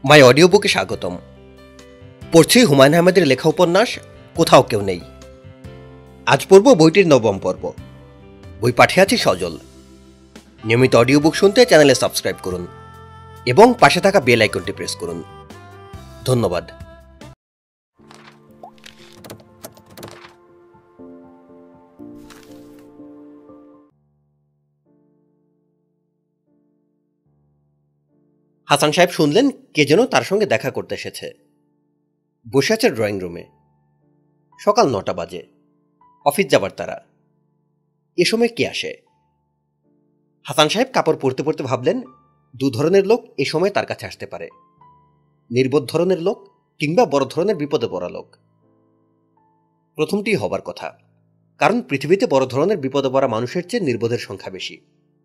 মাই audio বুকে স্বাগতম। পড়ছি হুমায়ুন আহমেদের লেখা উপন্যাস কোথাও কেউ নেই। আজ পড়ব বইটির নবম পর্ব। বই পাঠে আছি সজল। নিয়মিত অডিও বুক শুনতে চ্যানেলে সাবস্ক্রাইব করুন এবং পাশে থাকা বেল আইকনটি প্রেস করুন। ধন্যবাদ। হাসান সাহেব শুনলেন কে যেন তার সঙ্গে দেখা করতে এসেছে। বসে আছে ড্রয়িং রুমে। সকাল 9টা বাজে। অফিস যাবার তারা। এ সময় কে আসে? হাসান সাহেব কাপড় পরতে পরতে ভাবলেন, দু ধরনের লোক এ সময় তার কাছে আসতে পারে, নির্বোধ ধরনের লোক কিংবা বড় ধরনের বিপদে পড়া লোক। প্রথমটি হবার কথা, কারণ পৃথিবীতে বড় ধরনের বিপদে পড়া মানুষের চেয়ে নির্বোধের সংখ্যা বেশি।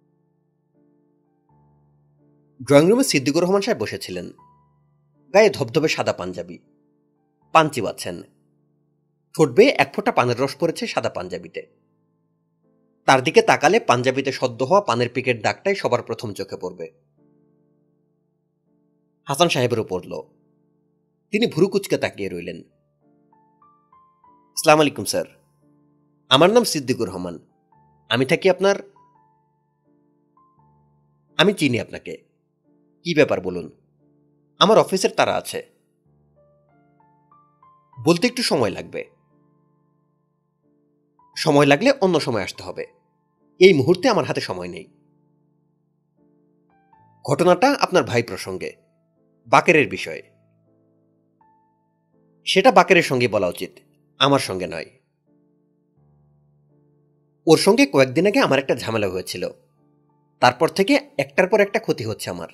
ড্রয়িং রুমে সিদ্দিকুর রহমান সাহেব বসেছিলেন। গায়ে ধবধবে সাদা পাঞ্জাবি, পান চিবাচ্ছেন। ঠোঁট বেয়ে এক ফোঁটা পানের রস পড়েছে সাদা পাঞ্জাবিতে। তার দিকে তাকালে পাঞ্জাবিতে সদ্য হওয়া পানের পিকের দাগটাই সবার প্রথম চোখে পড়বে। হাসান সাহেবেরও পড়ল। তিনি ভুরু কুচকে তাকিয়ে রইলেন। আসসালামু আলাইকুম স্যার, আমার নাম সিদ্দিকুর রহমান। আমি থাকি আপনার। আমি চিনি আপনাকে। কি ব্যাপার বলুন? আমার অফিসের তারা আছে। বলতে একটু সময় লাগবে। সময় লাগলে অন্য সময় আসতে হবে। এই মুহূর্তে আমার হাতে সময় নেই। ঘটনাটা আপনার ভাই প্রসঙ্গে, বাকেরের বিষয়ে। সেটা বাকেরের সঙ্গে বলা উচিত, আমার সঙ্গে নয়। ওর সঙ্গে কয়েকদিন আগে আমার একটা ঝামেলা হয়েছিল। তারপর থেকে একটার পর একটা ক্ষতি হচ্ছে আমার।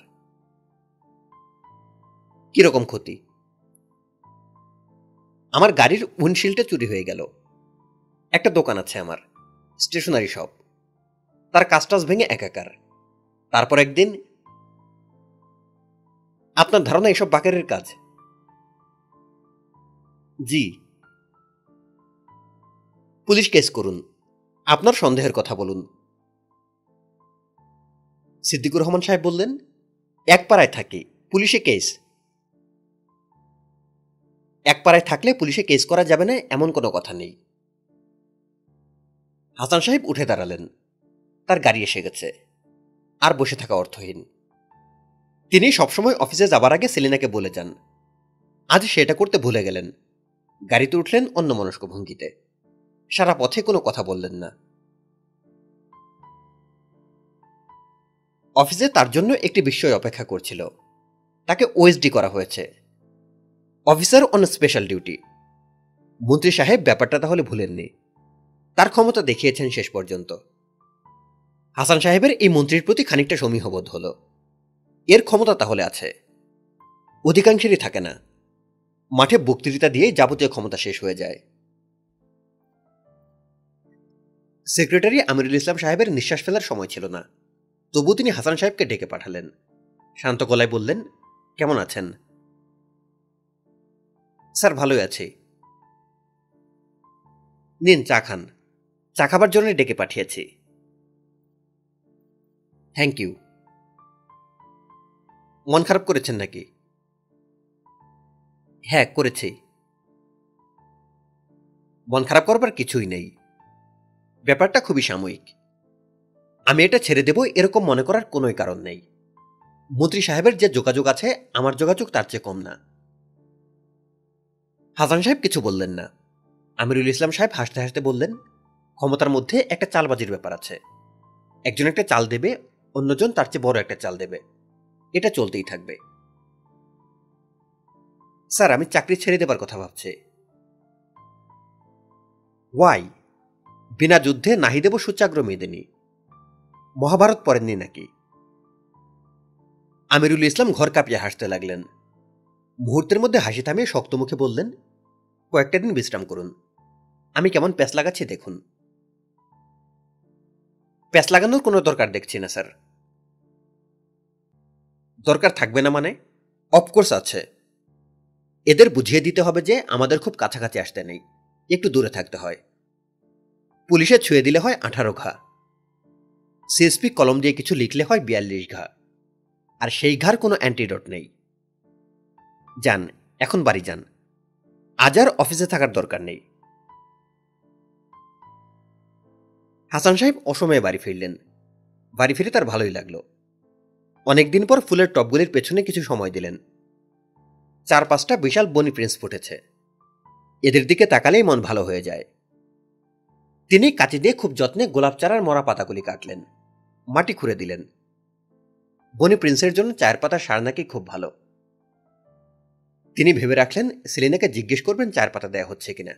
কিরকম ক্ষতি? আমার গাড়ির উইন্ডশিল্ডটা চুরি হয়ে গেল। একটা দোকান আছে আমার, স্টেশনারি শপ। তার কাজটাজ ভেঙে একাকার। তারপর একদিন। আপনার ধারণা এসব বাকেরের কাজ? জি। পুলিশ কেস করুন। আপনার সন্দেহের কথা বলুন। সিদ্দিকুর রহমান সাহেব বললেন, এক পাড়ায় থাকি, পুলিশে কেস? এক পাড়ায় থাকলে পুলিশে কেস করা যাবে না এমন কোনো কথা নেই। হাসান সাহেব উঠে দাঁড়ালেন। তার গাড়ি এসে গেছে। আর বসে থাকা অর্থহীন। তিনি সবসময় অফিসে যাবার আগে সেলিনাকে বলে যান। আজ সেটা করতে ভুলে গেলেন। গাড়িতে উঠলেন অন্যমনস্ক ভঙ্গিতে। সারা পথে কোনো কথা বললেন না। অফিসে তার জন্য একটি বিষয় অপেক্ষা করছিল। তাকে ওএসডি করা হয়েছে, অফিসার অন স্পেশাল ডিউটি। মন্ত্রী সাহেব ব্যাপারটা তাহলে ভুলেননি। তার ক্ষমতা দেখিয়েছেন শেষ পর্যন্ত। হাসান সাহেবের এই মন্ত্রীর প্রতি খানিকটা সমীহবোধ হল। এর ক্ষমতা তাহলে আছে। অধিকাংশেরই থাকে না। মাঠে বক্তৃতা দিয়ে যাবতীয় ক্ষমতা শেষ হয়ে যায়। সেক্রেটারি আমিরুল ইসলাম সাহেবের নিঃশ্বাস ফেলার সময় ছিল না। তবু তিনি হাসান সাহেবকে ডেকে পাঠালেন। শান্ত গলায় বললেন, কেমন আছেন? স্যার, ভালোই আছি। নিন চা খান। চা খাবার জন্য ডেকে পাঠিয়েছি। Thank you. মন খারাপ করেছেন নাকি? হ্যাঁ, করেছি। মন খারাপ করবার কিছুই নেই। ব্যাপারটা খুবই সাময়িক। আমি এটা ছেড়ে দেব এরকম মনে করার কোনোই কারণ নেই। মন্ত্রী সাহেবের যে যোগাযোগ আছে, আমার যোগাযোগ তার চেয়ে কম না। হাসান সাহেব কিছু বললেন না। আমিরুল ইসলাম সাহেব হাসতে হাসতে বললেন, ক্ষমতার মধ্যে একটা চালবাজির ব্যাপার আছে। একজন একটা চাল দেবে, অন্যজন তার চেয়ে বড় একটা চাল দেবে। এটা চলতেই থাকবে। স্যার, আমি চাকরি ছেড়ে দেবার কথা ভাবছি। ওয়াই? বিনা যুদ্ধে নাহি দেব সুচাগ্র মেদিনী। মহাভারত পড়েননি নাকি? আমিরুল ইসলাম ঘর কাঁপিয়ে হাসতে লাগলেন। মুহূর্তের মধ্যে হাসি থামিয়ে শক্ত মুখে বললেন, কয়েকটা দিন বিশ্রাম করুন। আমি কেমন প্যাঁচ লাগাচ্ছি দেখুন। প্যাঁচ লাগানোর কোনো দরকার দেখছি না স্যার। দরকার থাকবে না মানে? অফকোর্স আছে। এদের বুঝিয়ে দিতে হবে যে আমাদের খুব কাছাকাছি আসতে নেই, একটু দূরে থাকতে হয়। পুলিশে ছুঁয়ে দিলে হয় 18 ঘা। সিএসপি কলম দিয়ে কিছু লিখলে হয় 42 ঘা। আর সেই ঘার কোনো অ্যান্টিডোট নেই। যান, এখন বাড়ি যান, আজ আর অফিসে থাকার দরকার নেই। হাসান সাহেব অসময়ে বাড়ি ফিরলেন। বাড়ি ফিরে তার ভালোই লাগলো। অনেকদিন পর ফুলের টবগুলির পেছনে কিছু সময় দিলেন। 4-5টা বিশাল বনি প্রিন্স ফুটেছে। এদের দিকে তাকালেই মন ভালো হয়ে যায়। তিনি কাঁচি দিয়ে খুব যত্নে গোলাপ চারার মরা পাতাগুলি কাটলেন, মাটি খুঁড়ে দিলেন। বনি প্রিন্সের জন্য চায়ের পাতা সার নাকি খুব ভালো। তিনি ভেবে রাখলেন সেলিনাকে জিজ্ঞেস করবেন চায়ের পাতা দেয়া হচ্ছে কিনা।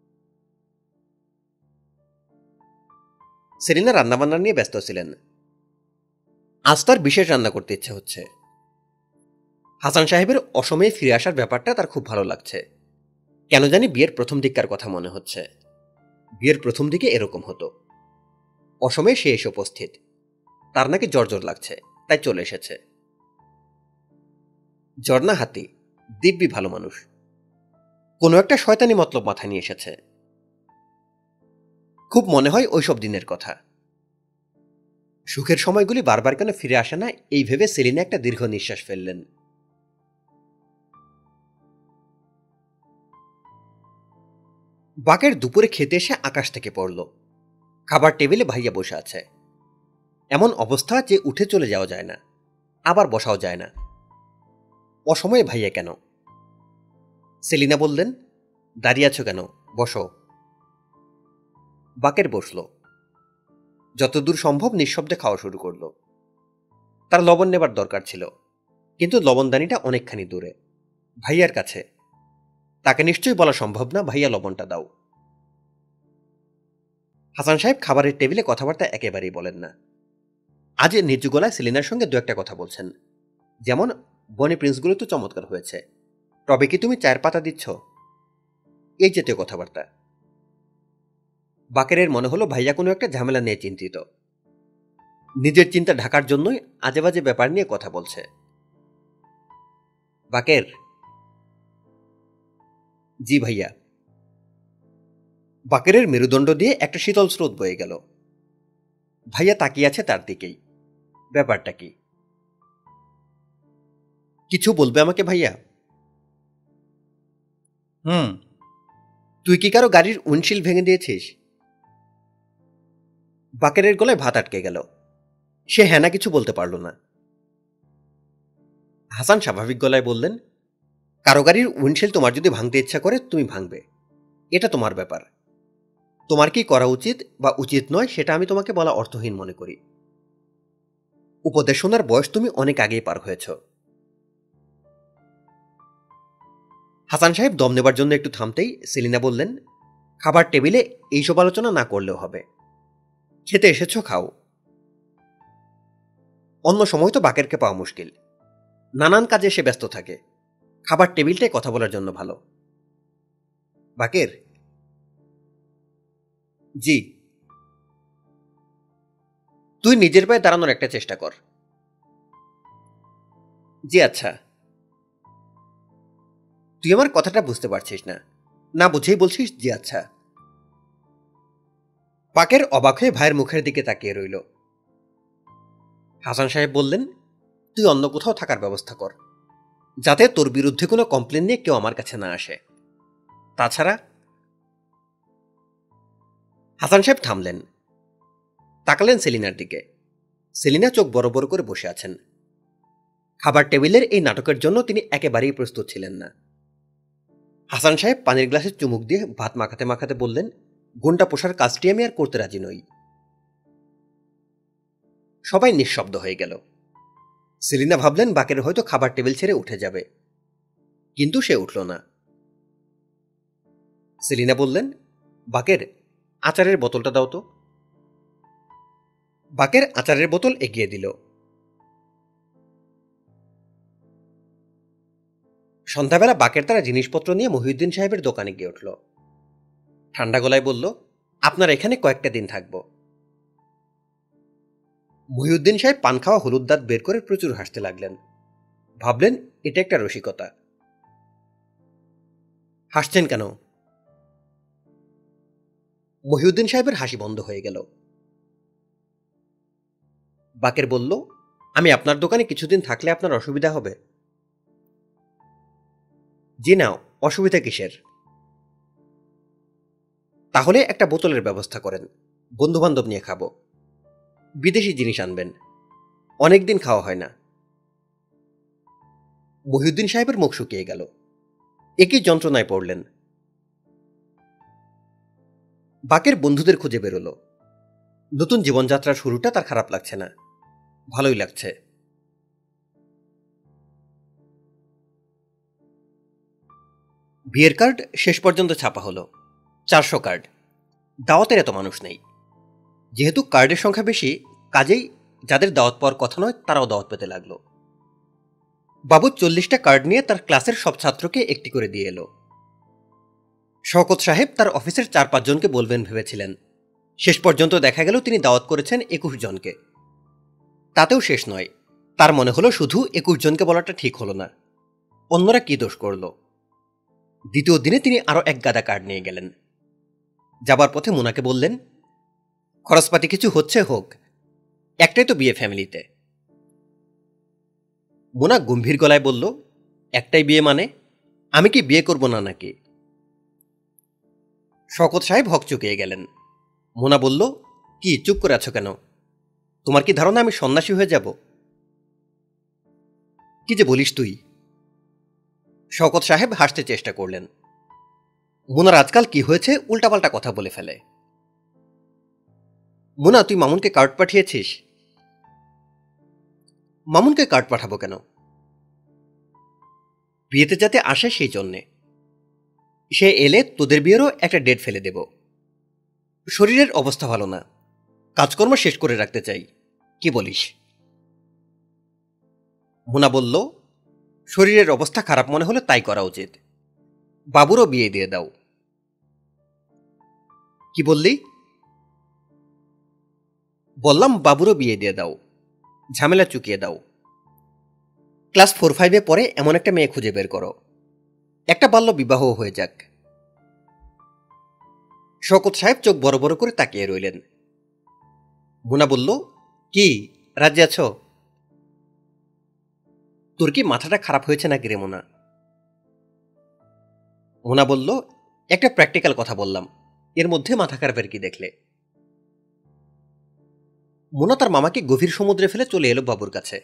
সেলিনা রান্নাবান্না নিয়ে ব্যস্ত ছিলেন। আজ তার বিশেষ রান্না করতে ইচ্ছে হচ্ছে। হাসান সাহেবের অসময়ে ফিরে আসার ব্যাপারটা তার খুব ভালো লাগছে। কেন জানি বিয়ের প্রথম দিককার কথা মনে হচ্ছে। বিয়ের প্রথম দিকে এরকম হতো। অসময়ে সে এসে উপস্থিত। তার নাকি জ্বর জ্বর লাগছে, তাই চলে এসেছে। ঝর্ণা হাতি দিব্যি ভালো মানুষ। কোনো একটা শয়তানি মতলব মাথায় নিয়ে এসেছে। খুব মনে হয় ওইসব দিনের কথা। সুখের সময়গুলি বারবার কেন ফিরে আসে না, এই ভেবে সেলিনা একটা দীর্ঘ নিঃশ্বাস ফেললেন। বাকের দুপুরে খেতে এসে আকাশ থেকে পড়ল। খাবার টেবিলে ভাইয়া বসে আছে। এমন অবস্থা যে উঠে চলে যাওয়া যায় না, আবার বসাও যায় না। অসময়ে ভাইয়া কেন? সেলিনা বললেন, দাঁড়িয়ে আছো কেন, বসো। বাকের বসল। যতদূর সম্ভব নিঃশব্দে খাওয়া শুরু করল। তার লবণ নেবার দরকার ছিল, কিন্তু লবণদানিটা অনেকখানি দূরে, ভাইয়ার কাছে। তাকে নিশ্চয়ই বলা সম্ভব না, ভাইয়া লবণটা দাও। হাসান সাহেব খাবারের টেবিলে কথাবার্তা একেবারেই বলেন না। আজ নিচু গলায় সেলিনার সঙ্গে দু একটা কথা বলছেন, যেমন বনি প্রিন্সগুলো তো চমৎকার হয়েছে, তবে কি তুমি চায়ের পাতা দিচ্ছ, এই জাতীয় কথাবার্তা। বাকেরের মনে হলো ভাইয়া কোনো একটা ঝামেলা নিয়ে চিন্তিত। নিজের চিন্তা ঢাকার জন্যই আজে বাজে ব্যাপার নিয়ে কথা বলছে। বাকের। জি ভাইয়া। বাকেরের মেরুদণ্ড দিয়ে একটা শীতল স্রোত বয়ে গেল। ভাইয়া তাকিয়ে আছে তার দিকেই। ব্যাপারটা কি? কিছু বলবে আমাকে ভাইয়া? হুম। তুই কি কারো গাড়ির উইন্ডশিল্ড ভেঙে দিয়েছিস? বাকেরের গলায় ভাত আটকে গেল। সে হ্যাঁ না কিছু বলতে পারল না। হাসান স্বাভাবিক গলায় বললেন, কারো গাড়ির উইন্ডশিল্ড তোমার যদি ভাঙতে ইচ্ছা করে তুমি ভাঙবে, এটা তোমার ব্যাপার। তোমার কি করা উচিত বা উচিত নয় সেটা আমি তোমাকে বলা অর্থহীন মনে করি। উপদেশ শোনার বয়স তুমি অনেক আগেই পার হয়েছ। হাসান সাহেব দম নেবার জন্য একটু থামতেই সেলিনা বললেন, খাবার টেবিলে এইসব আলোচনা না করলেও হবে। খেতে এসেছো, খাও। অন্য সময় তো বাকেরকে পাওয়া মুশকিল, নানান কাজে সে ব্যস্ত থাকে। খাবার টেবিলটাই কথা বলার জন্য ভালো। বাকের। জি। তুই নিজের পায়ে দাঁড়ানোর একটা চেষ্টা কর। জি আচ্ছা। তুই আমার কথাটা বুঝতে পারছিস না, না বুঝেই বলছিস জি আচ্ছা। বাকের অবাক হয়ে ভাইয়ের মুখের দিকে তাকিয়ে রইল। হাসান সাহেব বললেন, তুই অন্য কোথাও থাকার ব্যবস্থা কর, যাতে তোর বিরুদ্ধে কোনো কমপ্লেন নিয়ে কেউ আমার কাছে না আসে। তাছাড়া। হাসান সাহেব থামলেন, তাকালেন সেলিনার দিকে। সেলিনা চোখ বড় বড় করে বসে আছেন। খাবার টেবিলের এই নাটকের জন্য তিনি একেবারেই প্রস্তুত ছিলেন না। হাসান সাহেব পানির গ্লাসে চুমুক দিয়ে ভাত মাখাতে মাখাতে বললেন, গুণটা পোষার কাজটি আমি আর করতে রাজি নই। সবাই নিঃশব্দ হয়ে গেল। সেলিনা ভাবলেন বাকের হয়তো খাবার টেবিল ছেড়ে উঠে যাবে, কিন্তু সে উঠল না। সেলিনা বললেন, বাকের, আচারের বোতলটা দাও তো। বাকের আচারের বোতল এগিয়ে দিল। সন্ধ্যাবেলা বাকের তারা জিনিসপত্র নিয়ে মহিউদ্দিন সাহেবের দোকানে গিয়ে উঠল। ঠান্ডা গলায় বলল, আপনার এখানে কয়েকটা দিন থাকব। মহিউদ্দিন সাহেব পান খাওয়া হলুদ দাঁত বের করে প্রচুর হাসতে লাগলেন। ভাবলেন এটা একটা রসিকতা। হাসছেন কেন? মহিউদ্দিন সাহেবের হাসি বন্ধ হয়ে গেল। বাকের বলল, আমি আপনার দোকানে কিছুদিন থাকলে আপনার অসুবিধা হবে? জি না, অসুবিধা কিসের? তাহলে একটা বোতলের ব্যবস্থা করেন, বন্ধুবান্ধব নিয়ে খাবো। বিদেশি জিনিস আনবেন, অনেকদিন খাওয়া হয় না। মহিউদ্দিন সাহেবের মুখ শুকিয়ে গেল, একই যন্ত্রণায় পড়লেন। বাকের বন্ধুদের খুঁজে বেরোলো। নতুন জীবনযাত্রার শুরুটা তার খারাপ লাগছে না, ভালোই লাগছে। বিয়ের কার্ড শেষ পর্যন্ত ছাপা হলো, 400 কার্ড। দাওয়াতের এত মানুষ নেই। যেহেতু কার্ডের সংখ্যা বেশি, কাজেই যাদের দাওয়াত পাওয়ার কথা নয় তারাও দাওয়াত পেতে লাগলো। বাবু 40টা কার্ড নিয়ে তার ক্লাসের সব ছাত্রকে একটি করে দিয়ে এলো। শওকত সাহেব তার অফিসের 4-5 জনকে বলবেন ভেবেছিলেন, শেষ পর্যন্ত দেখা গেল তিনি দাওয়াত করেছেন 21 জনকে। তাতেও শেষ নয়, তার মনে হলো শুধু 21 জনকে বলাটা ঠিক হলো না, অন্যরা কি দোষ করল। দ্বিতীয় দিনে তিনি আরো এক গাদা কার্ড নিয়ে গেলেন। যাবার পথে মুনাকে বললেন, খরচপাতি কিছু হচ্ছে হোক, একটাই তো বিয়ে ফ্যামিলিতে। মুনা গম্ভীর গলায় বলল, একটাই বিয়ে মানে? আমি কি বিয়ে করব না নাকি? শওকত সাহেব হকচকিয়ে গেলেন। মুনা বলল, কি চুপ করে আছো কেন? তোমার কি ধারণা আমি সন্ন্যাসী হয়ে যাব? কি যে বলিস তুই? শওকত সাহেব হাসতে চেষ্টা করলেন। মুনার আজকাল কি হয়েছে, উল্টাপাল্টা কথা বলে ফেলে। মুনা, তুই মামুনকে কার্ড পাঠিয়েছিস? মামুনকে কার্ড পাঠাবো কেন? বিয়েতে যাতে আসে সেই জন্যে। সে এলে তোদের বিয়েরও একটা ডেট ফেলে দেব। শরীরের অবস্থা ভালো না, কাজকর্ম শেষ করে রাখতে চাই, কি বলিস? মুনা বলল, শরীরের অবস্থা খারাপ মনে হলে তাই করা উচিত। বাবুরও বিয়ে দিয়ে দাও। কি বললি? বললাম বাবুরও বিয়ে দিয়ে দাও, ঝামেলা চুকিয়ে দাও। ক্লাস 4-5-এ পরে এমন একটা মেয়ে খুঁজে বের করো, একটা বাল্য বিবাহ হয়ে যাক। শওকত সাহেব চোখ বড় বড় করে তাকিয়ে রইলেন। মুনা বলল, কি রাজি আছো? তোর কি মাথাটা খারাপ হয়েছে নাকি রে মুনা? মুনা বলল, একটা প্র্যাকটিক্যাল কথা বললাম, এর মধ্যে মাথা খারাপের কি দেখলে? মুনা তার মামাকে গভীর সমুদ্রে ফেলে চলে এলো বাবুর কাছে।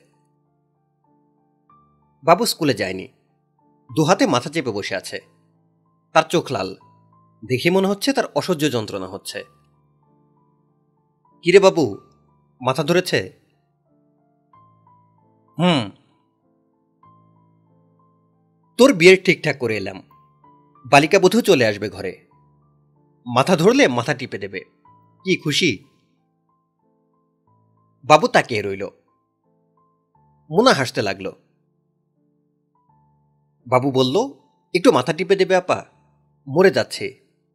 বাবু স্কুলে যায়নি, দুহাতে মাথা চেপে বসে আছে। তার চোখ লাল, দেখে মনে হচ্ছে তার অসহ্য যন্ত্রণা হচ্ছে। কিরে বাবু, মাথা ধরেছে? হুম। তোর বিয়ের ঠিকঠাক করে এলাম, বালিকা বধূ চলে আসবে ঘরে, মাথা ধরলে মাথা টিপে দেবে। কি খুশি? বাবু তাকিয়ে রইল। মুনা হাসতে লাগলো। বাবু বলল, একটু মাথা টিপে দেবে আপা, মরে যাচ্ছে।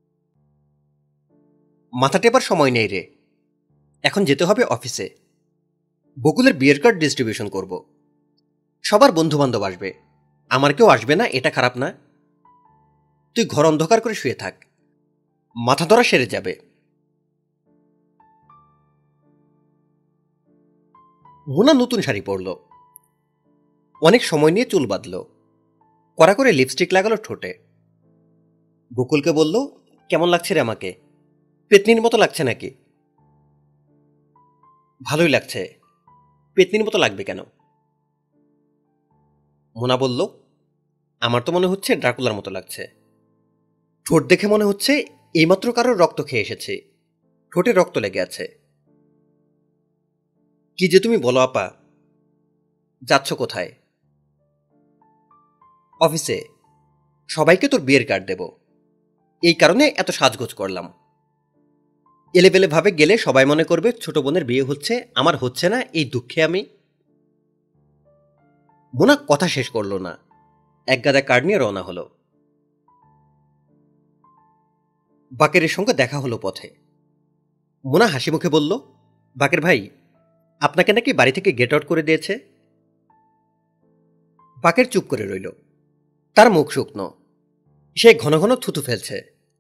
মাথা টেপার সময় নেই রে, এখন যেতে হবে অফিসে। বকুলের বিয়ের কার্ড ডিস্ট্রিবিউশন করব। সবার বন্ধু বান্ধব আসবে, আমার কেউ আসবে না এটা খারাপ না? তুই ঘর অন্ধকার করে শুয়ে থাক, মাথা ধরা সেরে যাবে। মুনা নতুন শাড়ি পরল, অনেক সময় নিয়ে চুল বাঁধল, কড়া করে লিপস্টিক লাগালো ঠোঁটে। বকুলকে বলল, কেমন লাগছে রে আমাকে? পেতনির মতো লাগছে নাকি? ভালোই লাগছে। পেতনির মতো লাগবে কেন? মোনা বলল, আমার তো মনে হচ্ছে ড্রাকুলার মতো লাগছে। ঠোঁট দেখে মনে হচ্ছে এইমাত্র কারোর রক্ত খেয়ে এসেছে, ঠোঁটে রক্ত লেগে আছে। কি যে তুমি বলো আপা। যাচ্ছ কোথায়? অফিসে, সবাইকে তোর বিয়ের কার্ড দেব, এই কারণে এত সাজগোজ করলাম। এলেবেলে ভাবে গেলে সবাই মনে করবে ছোট বোনের বিয়ে হচ্ছে, আমার হচ্ছে না, এই দুঃখে আমি। মোনা কথা শেষ করল না, এক গাদা কার্ড নিয়ে রওনা হলো। বাকেরের সঙ্গে দেখা হলো পথে। মোনা হাসি মুখে বলল, বাকের ভাই, আপনাকে নাকি বাড়ি থেকে গেট আউট করে দিয়েছে? বাকের চুপ করে রইল, তার মুখ শুকনো, সে ঘন ঘন থুতু ফেলছে।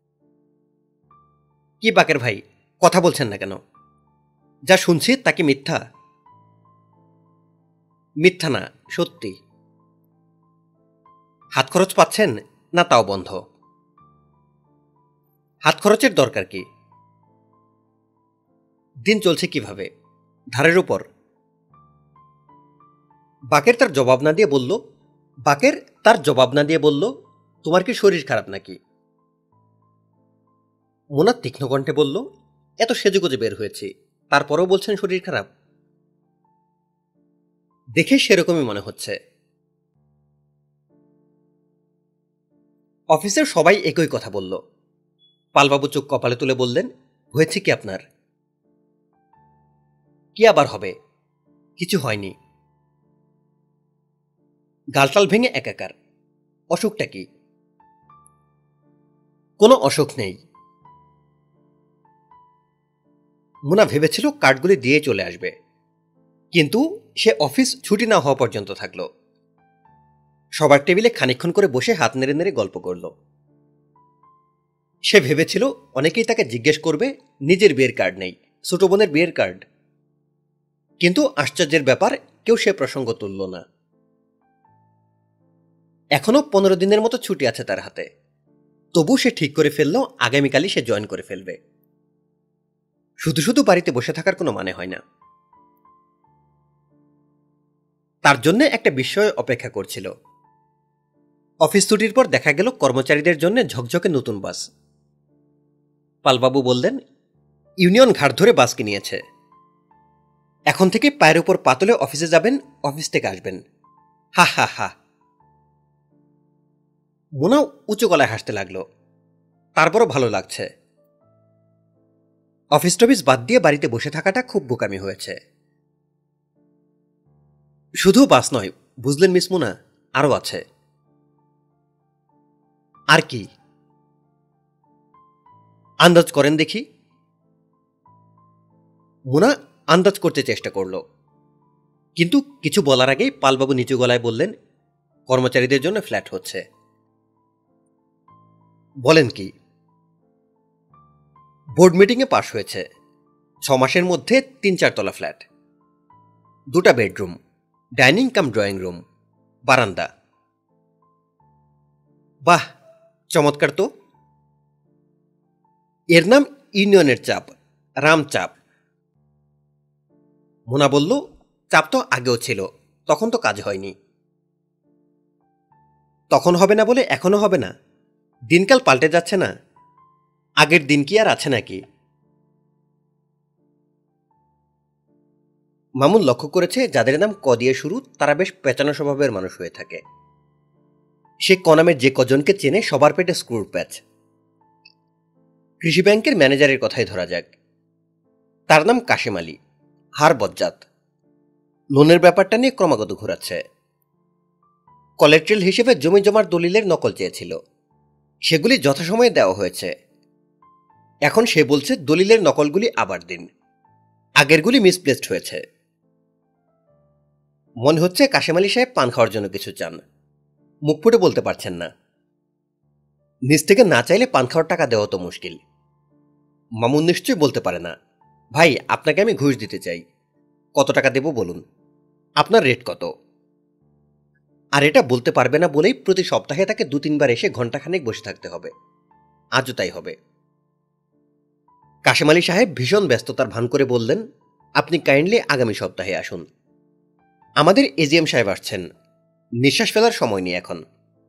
কি বাকের ভাই, কথা বলছেন না কেন? যা শুনছি তা কি মিথ্যা? মিথ্যা না, সত্যি। হাত খরচ পাচ্ছেন না তাও বন্ধ? হাত খরচের দরকার কি? দিন চলছে কিভাবে? ধারের উপর? বাকের তার জবাব না দিয়ে বলল, বাকের তার জবাব না দিয়ে বলল, তোমার কি শরীর খারাপ নাকি? মোনা তীক্ষ্ণ কণ্ঠে বলল, এত সেজেগুজে বের হয়েছি, তারপরেও বলছেন শরীর খারাপ? দেখে সেরকমই মনে হচ্ছে। অফিসের সবাই একই কথা বলল। পালবাবু চোখ কপালে তুলে বললেন, হয়েছে কি আপনার? কি আবার হবে? কিছু হয়নি। গালটাল ভেঙে একাকার। অসুখটা কি? কোনো অসুখ নেই। মোনা ভেবেছিল কার্ডগুলি দিয়ে চলে আসবে, কিন্তু সে অফিস ছুটি না হওয়া পর্যন্ত থাকলো। সবার টেবিলে খানিকক্ষণ করে বসে হাত নেড়ে নেড়ে গল্প করল। সে ভেবেছিল অনেকেই তাকে জিজ্ঞেস করবে নিজের বিয়ের কার্ড নেই, ছোট বোনের বিয়ের কার্ড। কিন্তু আশ্চর্যের ব্যাপার, কেউ সে প্রসঙ্গ তুলল না। এখনো 15 দিনের মতো ছুটি আছে তার হাতে, তবু সে ঠিক করে ফেলল আগামীকালই সে জয়েন করে ফেলবে। শুধু শুধু বাড়িতে বসে থাকার কোনো মানে হয় না। তার জন্য একটা বিষয় অপেক্ষা করছিল। অফিস ছুটির পর দেখা গেল কর্মচারীদের জন্য ঝকঝকে নতুন বাস। পালবাবু বললেন, ইউনিয়ন ঘাট ধরে বাস কিনিয়েছে। এখন থেকে পায়ের উপর পা তুলে অফিসে যাবেন, অফিস থেকে আসবেন। হা হা হা। মোনাও উঁচু গলায় হাসতে লাগলো। তারপরও ভালো লাগছে। অফিস টফিস বাদ দিয়ে বাড়িতে বসে থাকাটা খুব বোকামি হয়েছে। শুধু বাস নয়, বুঝলেন মিস মোনা, আরও আছে। আর কি? আন্দাজ করেন দেখি। মোনা আন্দাজ করতে চেষ্টা করল, কিন্তু কিছু বলার আগেই পালবাবু নিচু গলায় বললেন, কর্মচারীদের জন্য ফ্ল্যাট হচ্ছে। বলেন কি? বোর্ড মিটিংয়ে পাশ হয়েছে। 6 মাসের মধ্যে 3-4 তলা ফ্ল্যাট, 2টা bedroom, dining cum drawing room, বারান্দা। বাহ, চমৎকার তো। এর নাম ইউনিয়নের চাপ, রামচাপ। মোনা বলল, চাপ তো আগেও ছিল, তখন তো কাজ হয়নি। তখন হবে না বলে এখনো হবে না? দিনকাল পাল্টে যাচ্ছে না? আগের দিন কি আর আছে নাকি? মামুন লক্ষ্য করেছে যাদের নাম ক দিয়ে শুরু তারা বেশ পেঁচানো স্বভাবের মানুষ হয়ে থাকে। সে ক নামের যে কজনকে চেনে সবার পেটে স্ক্রুর প্যাচ। কৃষি ব্যাংকের ম্যানেজারের কথাই ধরা যাক। তার নাম কাশেম আলী, হার বজ্জাত। লোনের ব্যাপারটা নিয়ে ক্রমাগত ঘোরাচ্ছে। কোলাটেরাল হিসেবে জমি জমার দলিলের নকল চেয়েছিল, সেগুলি যথাসময়ে দেওয়া হয়েছে। এখন সে বলছে দলিলের নকলগুলি আবার দিন, আগেরগুলি মিসপ্লেসড হয়েছে। মনে হচ্ছে কাশেম আলী সাহেব পান খাওয়ার জন্য কিছু চান, মুখ ফুটে বলতে পারছেন না। নিজ থেকে না চাইলে পান খাওয়ার টাকা দেওয়া তো মুশকিল। মামুন নিশ্চয়ই বলতে পারে না, ভাই আপনাকে আমি ঘুষ দিতে চাই, কত টাকা দেব বলুন, আপনার রেট কত? আর এটা বলতে পারবে না বলেই প্রতি সপ্তাহে তাকে 2-3 বার এসে ঘণ্টাখানেক বসে থাকতে হবে। আজও তাই হবে। কাশেম আলী সাহেব ভীষণ ব্যস্ততার ভান করে বললেন, আপনি কাইন্ডলি আগামী সপ্তাহে আসুন। আমাদের এজিএম সাহেব আসছেন, নিঃশ্বাস ফেলার সময় নেই এখন।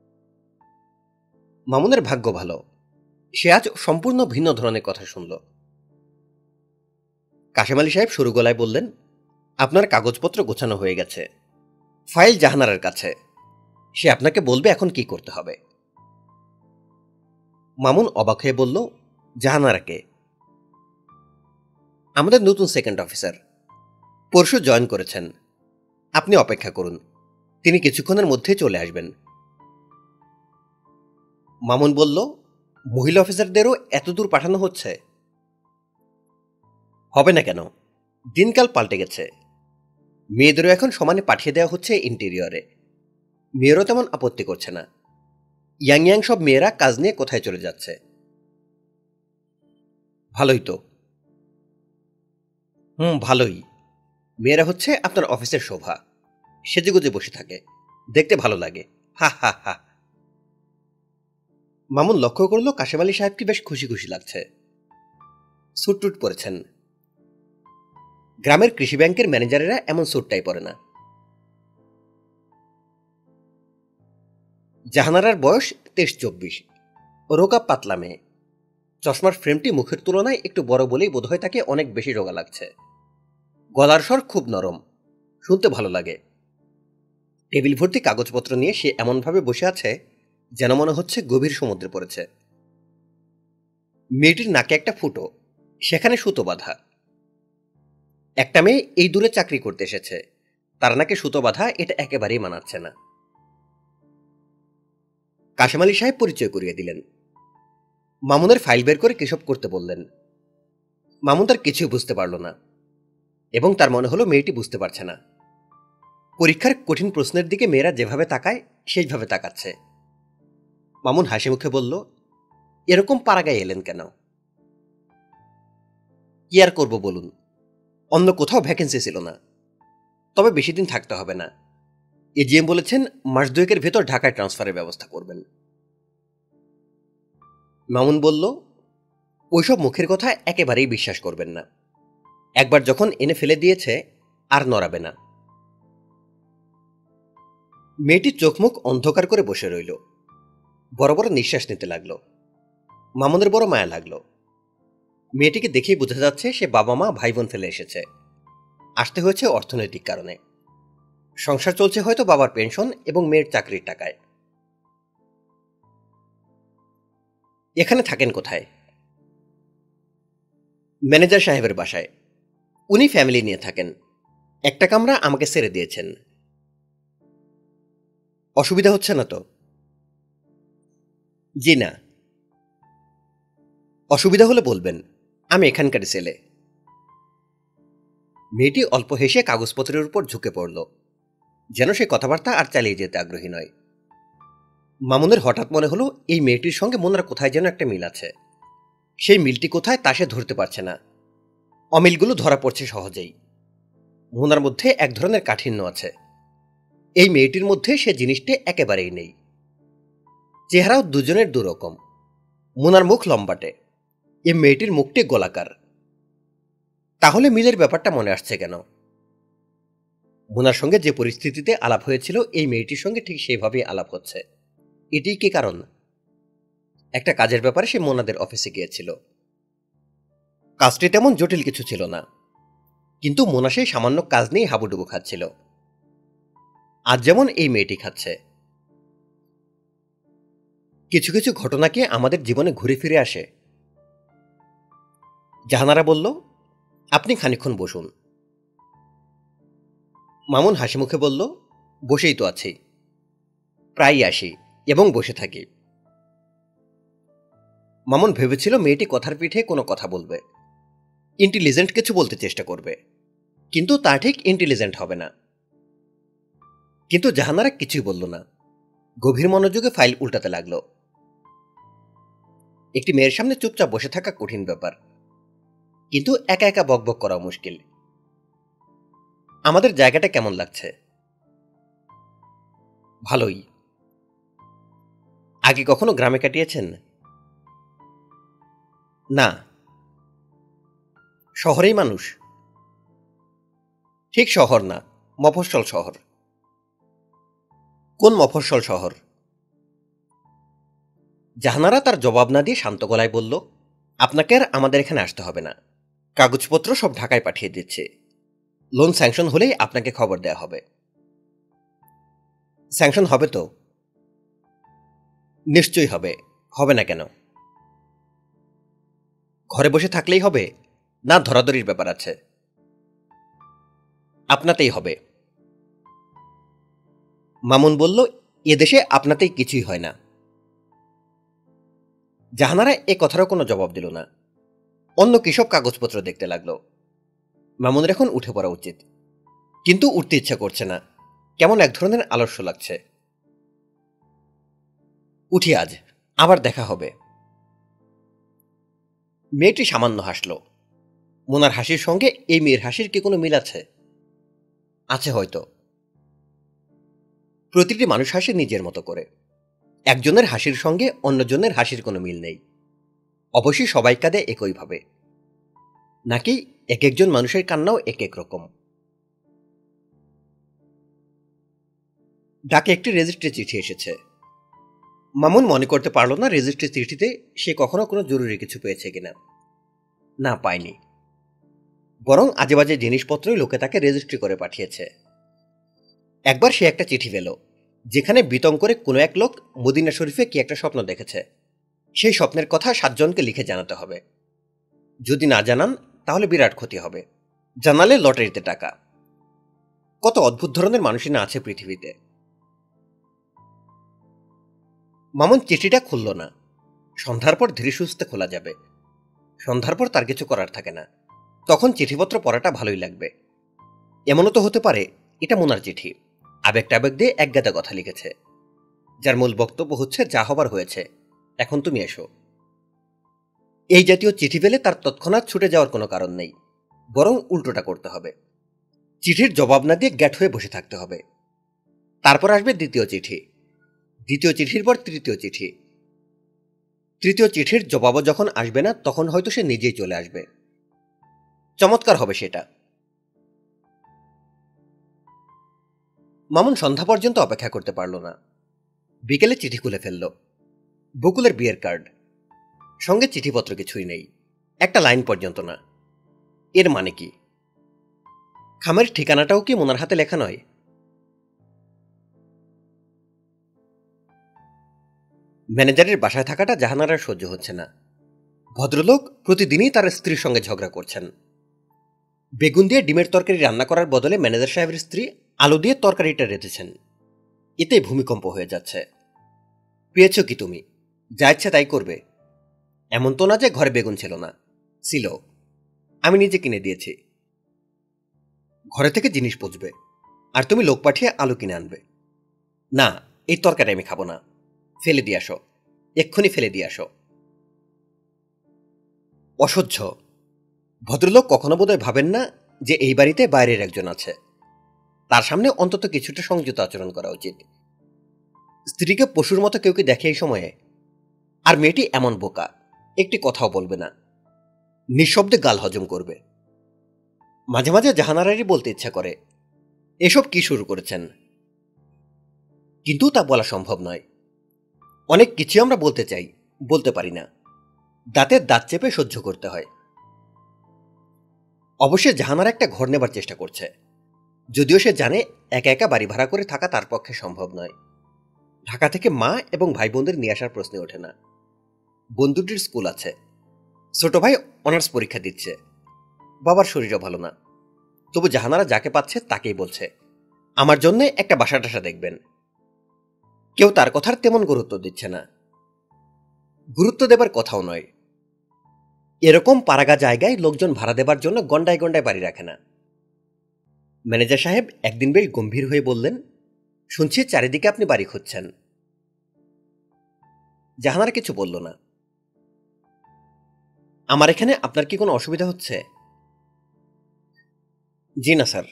মামুনের ভাগ্য ভালো, সে আজ সম্পূর্ণ ভিন্ন ধরনের কথা শুনল। কাশেম আলী সাহেব সরু গলায় বললেন, আপনার কাগজপত্র গোছানো হয়ে গেছে, ফাইল জাহানারার কাছে, সে আপনাকে বলবে এখন কি করতে হবে। মামুন অবাক হয়ে বলল, জাহানারাকে? আমাদের নতুন সেকেন্ড অফিসার, পরশু জয়েন করেছেন। আপনি অপেক্ষা করুন, তিনি কিছুক্ষণের মধ্যে চলে আসবেন। মামুন বলল, মহিলা অফিসারদেরও এত দূর পাঠানো হচ্ছে? হবে না কেন, দিনকাল পাল্টে গেছে। মেয়েদেরও এখন সমানে পাঠিয়ে দেওয়া হচ্ছে ইন্টেরিয়রে। মেয়েরও তেমন আপত্তি করছে না। ইয়াং ইয়াং সব মেয়েরা কাজ নিয়ে কোথায় চলে যাচ্ছে। ভালোই তো। ভালোই। মেয়েরা হচ্ছে আপনার অফিসের শোভা, সেজেগুজে বসে থাকে, দেখতে ভালো লাগে। হা হা হা। মামুন লক্ষ্য করল কাশেম আলী সাহেবকে বেশ খুশি খুশি লাগছে। স্যুট টুট পরেছেন। গ্রামের কৃষি ব্যাংকের ম্যানেজারেরা এমন স্যুটটাই পরে না। জাহানারার বয়স 23-24, রোগা পাতলা মেয়ে। চশমার ফ্রেমটি মুখের তুলনায় একটু বড় বলেই বোধহয় তাকে অনেক বেশি রোগা লাগছে। গলার স্বর খুব নরম, শুনতে ভালো লাগে। টেবিল ভর্তি কাগজপত্র নিয়ে সে এমনভাবে বসে আছে যেন মনে হচ্ছে গভীর সমুদ্রে পড়েছে। মেয়েটির নাকে একটা ফুটো, সেখানে সুতো বাঁধা। একটা মেয়ে এই দূরে চাকরি করতে এসেছে, তার নাকে সুতো বাঁধা, এটা একেবারেই মানাচ্ছে না। কাশেম আলী সাহেব পরিচয় করিয়ে দিলেন। মামুনের ফাইল বের করে কেশব করতে বললেন। মামুন তার কিছুই বুঝতে পারল না, এবং তার মনে হলো মেয়েটি বুঝতে পারছে না। পরীক্ষার কঠিন প্রশ্নের দিকে মেয়েরা যেভাবে তাকায় সেইভাবে তাকাচ্ছে। মামুন হাসি মুখে বলল, এরকম পাড়াগায় এলেন কেন? কি আর করব বলুন, অন্য কোথাও ভ্যাকেন্সি ছিল না, তবে বেশি দিন থাকতে হবে না। এজিএম বলেছেন মাস দুয়েকের ভেতর ঢাকায় ট্রান্সফারের ব্যবস্থা করবেন। মামুন বলল, ওইসব মুখের কথা একেবারেই বিশ্বাস করবেন না। একবার যখন এনে ফেলে দিয়েছে আর নড়াবে না। মেয়েটি চোখ মুখ অন্ধকার করে বসে রইল, বড় বড় নিঃশ্বাস নিতে লাগলো। মামুনের বড় মায়া লাগলো। মেয়েটিকে দেখেই বোঝা যাচ্ছে সে বাবা মা ভাই বোন ফেলে এসেছে। আসতে হয়েছে অর্থনৈতিক কারণে। সংসার চলছে হয়তো বাবার পেনশন এবং মেয়ের চাকরির টাকায়। এখানে থাকেন কোথায়? ম্যানেজার সাহেবের বাসায়। উনি ফ্যামিলি নিয়ে থাকেন। একটা কামরা আমাকে ছেড়ে দিয়েছেন। অসুবিধা হচ্ছে না তো? জি না। অসুবিধা হলে বলবেন, আমি এখানকার ছেলে। মেয়েটি অল্প হেসে কাগজপত্রের উপর ঝুঁকে পড়ল, যেন সে কথাবার্তা আর চালিয়ে যেতে আগ্রহী নয়। মামুনের হঠাৎ মনে হলো এই মেয়েটির সঙ্গে মোনার কোথায় যেন একটা মিল আছে। সেই মিলটি কোথায় তা সে ধরতে পারছে না। অমিলগুলো ধরা পড়ছে সহজেই। মোনার মধ্যে এক ধরনের কাঠিন্য আছে, এই মেয়েটির মধ্যে সে জিনিসটি একেবারেই নেই। চেহারাও দুজনের দুরকম। মোনার মুখ লম্বাটে, এই মেয়েটির মুখটি গোলাকার। তাহলে মিলের ব্যাপারটা মনে আসছে কেন? মোনার সঙ্গে যে পরিস্থিতিতে আলাপ হয়েছিল এই মেয়েটির সঙ্গে ঠিক সেইভাবেই আলাপ হচ্ছে। এটিই কি কারণ? একটা কাজের ব্যাপারে সে মোনাদের অফিসে গিয়েছিল। কাজটি তেমন জটিল কিছু ছিল না, কিন্তু মোনা সেই সামান্য কাজ নিয়েই হাবুডুবু খাচ্ছিল। আজ যেমন এই মেয়েটি খাচ্ছে। কিছু কিছু ঘটনা কি আমাদের জীবনে ঘুরে ফিরে আসে? জাহানারা বলল, আপনি খানিকক্ষণ বসুন। মামুন হাসি মুখে বলল, বসেই তো আছি, প্রায়ই আসি এবং বসে থাকি। মামুন ভেবেছিল মেয়েটি কথার পিঠে কোনো কথা বলবে, ইন্টেলিজেন্ট কিছু বলতে চেষ্টা করবে, কিন্তু তা ঠিক ইন্টেলিজেন্ট হবে না। কিন্তু জাহানারা কিছুই বলল না, গভীর মনোযোগে ফাইল উল্টাতে লাগলো। একটি মেয়ের সামনে চুপচাপ বসে থাকা কঠিন ব্যাপার, কিন্তু একা একা বকবক করা মুশকিল। আমাদের জায়গাটা কেমন লাগছে? ভালোই। আগে কখনো গ্রামে কাটিয়েছেন? না। শহরেই মানুষ? ঠিক শহর না, মফস্বল শহর। কোন মফস্বল শহর? জাহানারা তার জবাব না দিয়ে শান্ত গলায় বলল, আপনাকে আর আমাদের এখানে আসতে হবে না। কাগজপত্র সব ঢাকায় পাঠিয়ে দিচ্ছে। লোন স্যাংশন হলেই আপনাকে খবর দেয়া হবে। স্যাংশন হবে তো? নিশ্চয়ই হবে, হবে না কেন? ঘরে বসে থাকলেই হবে, না ধরাধরির ব্যাপার আছে? আপনাতেই হবে। মামুন বলল, এদেশে আপনাতেই কিছুই হয় না। জাহানারা এ কথারও কোনো জবাব দিল না। অন্য কিসব কাগজপত্র দেখতে লাগলো। মামুনের এখন উঠে পড়া উচিত, কিন্তু উঠতে ইচ্ছা করছে না, কেমন এক ধরনের আলস্য লাগছে। উঠি আজ, আবার দেখা হবে। মেয়েটি সামান্য হাসল। মোনার হাসির সঙ্গে এই মেয়ের হাসির কি কোনো মিল আছে? আছে হয়তো। প্রতিটি মানুষ হাসে নিজের মতো করে, একজনের হাসির সঙ্গে অন্যজনের হাসির কোনো মিল নেই। অবশ্যই সবাই কাঁদে একইভাবে, নাকি এক একজন মানুষের কান্নাও এক এক রকম। ডাকে একটি রেজিস্ট্রি চিঠি এসেছে। মামুন মনে করতে পারল না রেজিস্ট্রি চিঠিতে সে কখনো কোনো জরুরি কিছু পেয়েছে কিনা। না, পায়নি। বরং আজে বাজে জিনিসপত্রই লোকে তাকে রেজিস্ট্রি করে পাঠিয়েছে। একবার সে একটা চিঠি পেল, যেখানে বিতং করে কোনো এক লোক মদিনা শরীফে কি একটা স্বপ্ন দেখেছে। সেই স্বপ্নের কথা 7 জনকে লিখে জানাতে হবে। যদি না জানান তাহলে বিরাট ক্ষতি হবে, জানালে লটারিতে টাকা। কত অদ্ভুত ধরনের মানুষই না আছে পৃথিবীতে। মামুন চিঠিটা খুলল না। সন্ধ্যার পর ধীরে সুস্থে খোলা যাবে। সন্ধ্যার পর তার কিছু করার থাকে না, তখন চিঠিপত্র পড়াটা ভালোই লাগবে। এমনও তো হতে পারে এটা মোনার চিঠি, আবেগ টাবেগ দিয়ে একগাদা কথা লিখেছে, যার মূল বক্তব্য হচ্ছে যা হবার হয়েছে, এখন তুমি এসো। এই জাতীয় চিঠি পেলে তার তৎক্ষণাৎ ছুটে যাওয়ার কোনো কারণ নেই, বরং উল্টোটা করতে হবে। চিঠির জবাব না দিয়ে গ্যাট হয়ে বসে থাকতে হবে। তারপর আসবে দ্বিতীয় চিঠি, দ্বিতীয় চিঠির পর তৃতীয় চিঠি। তৃতীয় চিঠির জবাবও যখন আসবে না, তখন হয়তো সে নিজেই চলে আসবে। চমৎকার হবে সেটা। মামুন সন্ধ্যা পর্যন্ত অপেক্ষা করতে পারল না। বিকেলে চিঠি খুলে ফেলল। বকুলের বিয়ের কার্ড, সঙ্গে চিঠিপত্র কিছুই নেই, একটা লাইন পর্যন্ত না। এর মানে কি? খামের ঠিকানাটাও কি মোনার হাতে লেখা নয়? ম্যানেজারের বাসায় থাকাটা জাহানারার সহ্য হচ্ছে না। ভদ্রলোক প্রতিদিনই তার স্ত্রীর সঙ্গে ঝগড়া করছেন। বেগুন দিয়ে ডিমের তরকারি রান্না করার বদলে ম্যানেজার সাহেবের স্ত্রী আলু দিয়ে তরকারিটা রেঁধেছেন। এতে ভূমিকম্প হয়ে যাচ্ছে। পেয়েছ কি তুমি? যা ইচ্ছে তাই করবে? এমন তো না যে ঘরে বেগুন ছিল না, ছিল। আমি নিজে কিনে দিয়েছি। ঘরে থেকে জিনিস পচবে, আর তুমি লোক পাঠিয়ে আলু কিনে আনবে? না, এই তরকারি আমি খাবো না। ফেলে দিয়ে আসো, এক্ষুনি ফেলে দিয়ে আসো। অসহ্য। ভদ্রলোক কখনো বোধহয় ভাবেন না যে এই বাড়িতে বাইরের একজন আছে। তার সামনে অন্তত কিছুটা সংযত আচরণ করা উচিত। স্ত্রীকে পশুর মতো কেউ কি দেখে এই সময়ে? আর মেয়েটি এমন বোকা, একটি কথাও বলবে না, নিঃশব্দে গাল হজম করবে। মাঝে মাঝে জাহানারারই বলতে ইচ্ছা করে, এসব কি শুরু করেছেন? কিন্তু তা বলা সম্ভব নয়। অনেক কিছু আমরা বলতে চাই, বলতে পারি না। দাঁতের দাঁত চেপে সহ্য করতে হয়। অবশ্যই জাহানারা একটা ঘর নেবার চেষ্টা করছে, যদিও সে জানে একা একা বাড়ি ভাড়া করে থাকা তার পক্ষে সম্ভব নয়। ঢাকা থেকে মা এবং ভাই বোনদের নিয়ে আসার প্রশ্নে ওঠে না। বন্ধুটির স্কুল আছে, ছোট ভাই অনার্স পরীক্ষা দিচ্ছে, বাবার শরীরও ভালো না। তবু জাহানারা যাকে পাচ্ছে তাকেই বলছে, আমার জন্য একটা বাসা টাসা দেখবেন। কেউ তার কথার তেমন গুরুত্ব দিচ্ছে না। গুরুত্ব দেবার কথাও নয়। এরকম পাড়াগা জায়গায় লোকজন ভাড়া দেবার জন্য গন্ডায় গন্ডায় বাড়ি রাখে না। ম্যানেজার সাহেব একদিন বেশ গম্ভীর হয়ে বললেন, শুনছি চারিদিকে আপনি বাড়ি খুঁজছেন। জাহানারা কিছু বলল না। আমার এখানে আপনার কি কোনো অসুবিধা হচ্ছে? জি না স্যার।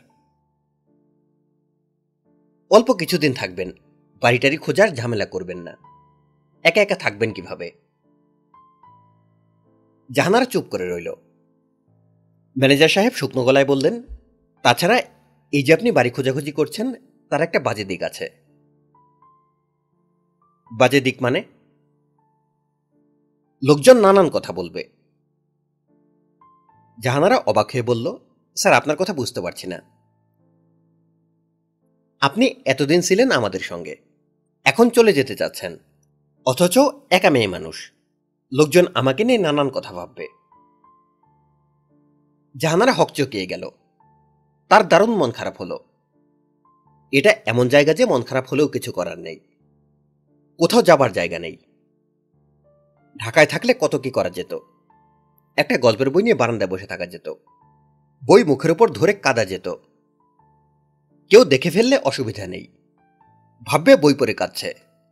অল্প কিছুদিন থাকবেন, বাড়িটারি খোঁজার ঝামেলা করবেন না। একা একা থাকবেন কিভাবে? জাহানারা চুপ করে রইল। ম্যানেজার সাহেব শুকনো গলায় বললেন, তাছাড়া এই যে আপনি বাড়ি খোঁজাখুঁজি করছেন, তার একটা বাজে দিক আছে। বাজে দিক মানে? লোকজন নানান কথা বলবে। জাহানারা অবাক হয়ে বলল, স্যার আপনার কথা বুঝতে পারছি না। আপনি এতদিন ছিলেন আমাদের সঙ্গে, এখন চলে যেতে চাচ্ছেন, অথচ একা মেয়ে মানুষ। লোকজন আমাকে নিয়ে নানান কথা ভাববে। জাহানারা হকচকিয়ে গেল। তার দারুণ মন খারাপ হলো। এটা এমন জায়গা যে মন খারাপ হলেও কিছু করার নেই, কোথাও যাবার জায়গা নেই। ঢাকায় থাকলে কত কি করা যেত। একটা গল্পের বই নিয়ে বারান্দায় বসে থাকা যেত, বই মুখের উপর ধরে কাঁদা যেত। কেউ দেখে ফেললে অসুবিধা নেই, ভাববে বই পড়ে কাঁদছে।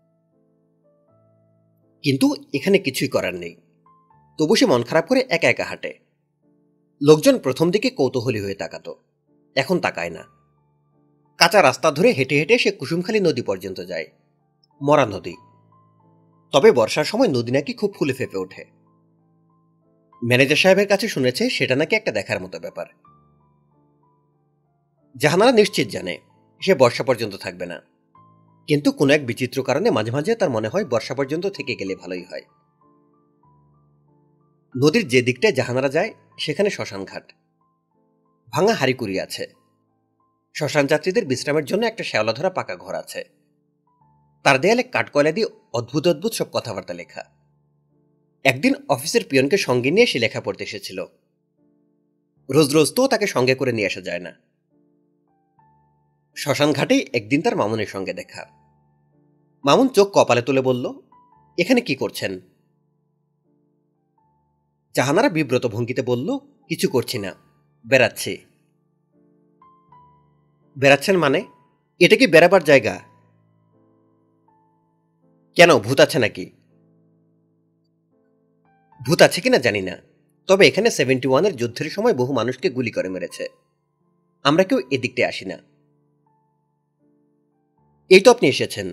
কিন্তু এখানে কিছুই করার নেই। তবু সে মন খারাপ করে একা একা হাঁটে। লোকজন প্রথম দিকে কৌতূহলী হয়ে তাকাতো, এখন তাকায় না। কাঁচা রাস্তা ধরে হেঁটে হেঁটে সে কুসুমখালী নদী পর্যন্ত যায়। মরা নদী। তবে বর্ষার সময় নদী নাকি খুব ফুলে ফেঁপে ওঠে। ম্যানেজার সাহেবের কাছে শুনেছে সেটা নাকি একটা দেখার মতো ব্যাপার। জাহানারা নিশ্চিত জানে সে বর্ষা পর্যন্ত থাকবে না, কিন্তু কোনো এক বিচিত্র কারণে মাঝে মাঝে তার মনে হয় বর্ষা পর্যন্ত থেকে গেলে ভালোই হয়। নদীর যে দিকটায় জাহানারা যায় সেখানে শ্মশান ঘাট, ভাঙা হাড়িকুড়ি আছে। শ্মশান যাত্রীদের বিশ্রামের জন্য একটা শ্যাওলা ধরা পাকা ঘর আছে। তার দেয়ালে কাঠকয়লা দিয়ে অদ্ভুত অদ্ভুত সব কথাবার্তা লেখা। একদিন অফিসের পিয়নকে সঙ্গে নিয়ে সে লেখা পড়তে এসেছিল। রোজ রোজ তো তাকে সঙ্গে করে নিয়ে আসা যায় না। শ্মশান ঘাটেই একদিন তার মামুনের সঙ্গে দেখা। মামুন চোখ কপালে তুলে বলল, এখানে কি করছেন? জাহানারা বিব্রত ভঙ্গিতে বলল, কিছু করছি না, বেড়াচ্ছি। বেড়াচ্ছেন মানে? এটা কি বেড়াবার জায়গা? কেন, ভূত আছে নাকি? ভূত আছে কিনা জানি না, তবে এখানে 71-এর যুদ্ধের সময় বহু মানুষকে গুলি করে মেরেছে। আমরা কেউ এদিকটায় আসি না। এই তো আপনি এসেছেন।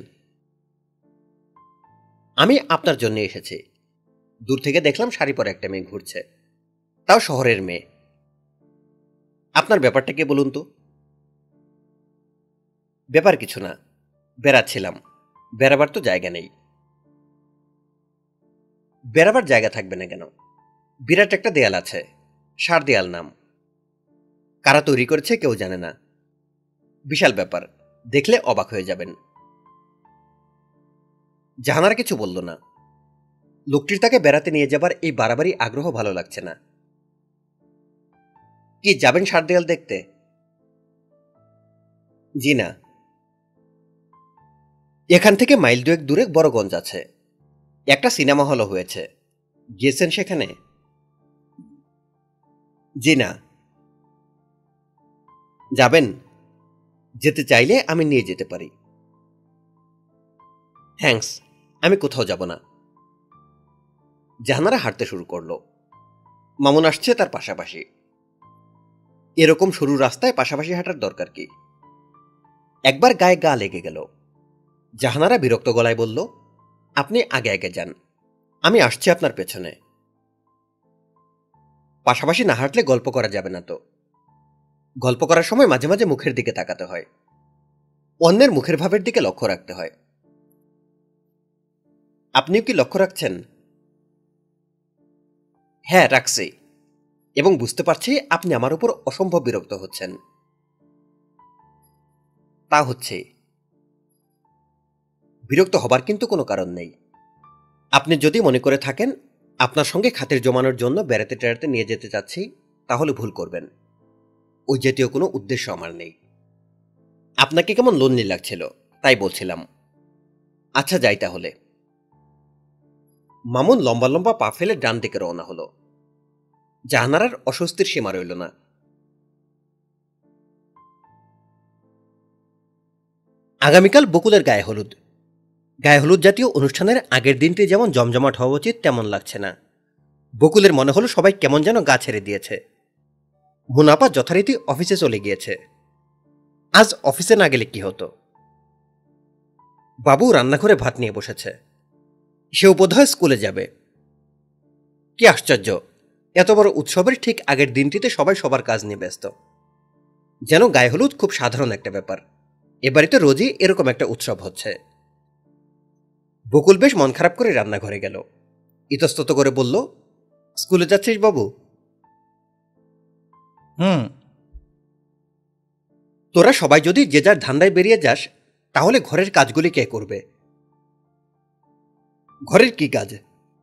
আমি আপনার জন্য এসেছি। দূর থেকে দেখলাম শাড়ি পরে একটা মেয়ে ঘুরছে, তাও শহরের মেয়ে। আপনার ব্যাপারটা কি বলুন তো? ব্যাপার কিছু না, বেড়াচ্ছিলাম। বেড়াবার তো জায়গা নেই। বেড়াবার জায়গা থাকবে না কেন? বিরাট একটা দেয়াল আছে, সার দেয়াল নাম। কারা তৈরি করেছে কেউ জানে না। বিশাল ব্যাপার, দেখলে অবাক হয়ে যাবেন। জাহানারা কিছু বলল না। লোকটির তাকে বেড়াতে নিয়ে যাবার এই বাড়াবাড়ি আগ্রহ ভালো লাগছে না। কি যাবেন সার দেয়াল দেখতে? জি না। এখান থেকে মাইল দুয়েক দূরে বড়গঞ্জ আছে, একটা সিনেমা হলও হয়েছে। গিয়েছেন সেখানে? জি না। যাবেন? যেতে চাইলে আমি নিয়ে যেতে পারি। থ্যাঙ্কস, আমি কোথাও যাব না। জাহানারা হাঁটতে শুরু করলো। মামুন আসছে তার পাশাপাশি। এরকম সরু রাস্তায় পাশাপাশি হাঁটার দরকার কি? একবার গায়ে গা লেগে গেল। জাহানারা বিরক্ত গলায় বলল, আপনি আগে আগে যান, আমি আসছি আপনার পেছনে। পাশাপাশি না হাঁটলে গল্প করা যাবে না তো। গল্প করার সময় মাঝে মাঝে মুখের দিকে তাকাতে হয়, অন্যের মুখের ভাবের দিকে লক্ষ্য রাখতে হয়। আপনিও কি লক্ষ্য রাখছেন? হ্যাঁ, রাখছি, এবং বুঝতে পারছি আপনি আমার উপর অসম্ভব বিরক্ত হচ্ছেন। তা হচ্ছে। বিরক্ত হবার কিন্তু কোনো কারণ নেই। আপনি যদি মনে করে থাকেন আপনার সঙ্গে খাতির জমানোর জন্য বেড়াতে টেড়াতে নিয়ে যেতে চাচ্ছি, তাহলে ভুল করবেন। ওই জাতীয় কোনো উদ্দেশ্য আমার নেই। আপনাকে কেমন লোনলি লাগছিল তাই বলছিলাম। আচ্ছা, যাই তাহলে। মামুন লম্বা লম্বা পা ফেলে ডান দিকে রওনা হলো। জাহানারার অস্বস্তির সীমা রইল না। আগামীকাল বকুলের গায়ে হলুদ। গায়ে হলুদ জাতীয় অনুষ্ঠানের আগের দিনটি যেমন জমজমাট হওয়া উচিত তেমন লাগছে না। বকুলের মনে হলো সবাই কেমন যেন গা ছেড়ে দিয়েছে। মুনাপা যথারীতি অফিসে চলে গিয়েছে। আজ অফিসে না গেলে কি হতো? বাবু রান্নাঘরে ভাত নিয়ে বসেছে। সেও বোধহয় স্কুলে যাবে। কি আশ্চর্য, এত বড় উৎসবের ঠিক আগের দিনটিতে সবাই সবার কাজ নিয়ে ব্যস্ত। যেন গায়ে হলুদ খুব সাধারণ একটা ব্যাপার। এ বাড়িতে রোজই এরকম একটা উৎসব হচ্ছে। বকুল বেশ মন খারাপ করে রান্নাঘরে গেল। ইতস্তত করে বলল, স্কুলে যাচ্ছিস বাবু? হুম। তোরা সবাই যদি যে যার ধান্দায় বেরিয়ে যাস, তাহলে ঘরের কাজগুলি কে করবে? ঘরের কি কাজ?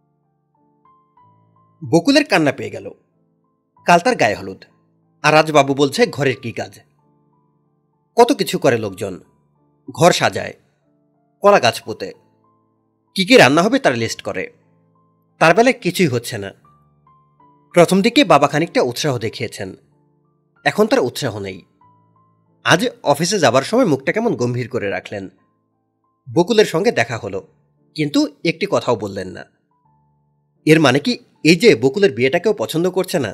বকুলের কান্না পেয়ে গেল। কাল তার গায়ে হলুদ, আর আজ বাবু বলছে ঘরের কি কাজ? কত কিছু করে লোকজন। ঘর সাজায়, কলা গাছ পোতে, কি কি রান্না হবে তার লিস্ট করে। তার বেলায় কিছুই হচ্ছে না। প্রথম দিকে বাবা খানিকটা উৎসাহ দেখিয়েছেন, এখন তার উৎসাহ নেই। আজ অফিসে যাবার সময় মুখটা কেমন গম্ভীর করে রাখলেন। বকুলের সঙ্গে দেখা হলো, কিন্তু একটি কথাও বললেন না। এর মানে কি এই যে বকুলের বিয়েটাকেও পছন্দ করছে না?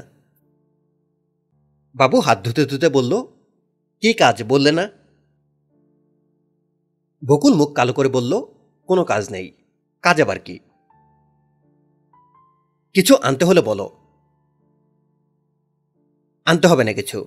বাবু হাত ধুতে ধুতে বলল, কি কাজ বললে না? বকুল মুখ কালো করে বলল, কোনো কাজ নেই, কাজ আবার কি? কিছু আনতে হলে বলো। আনতে হবে না কিছু।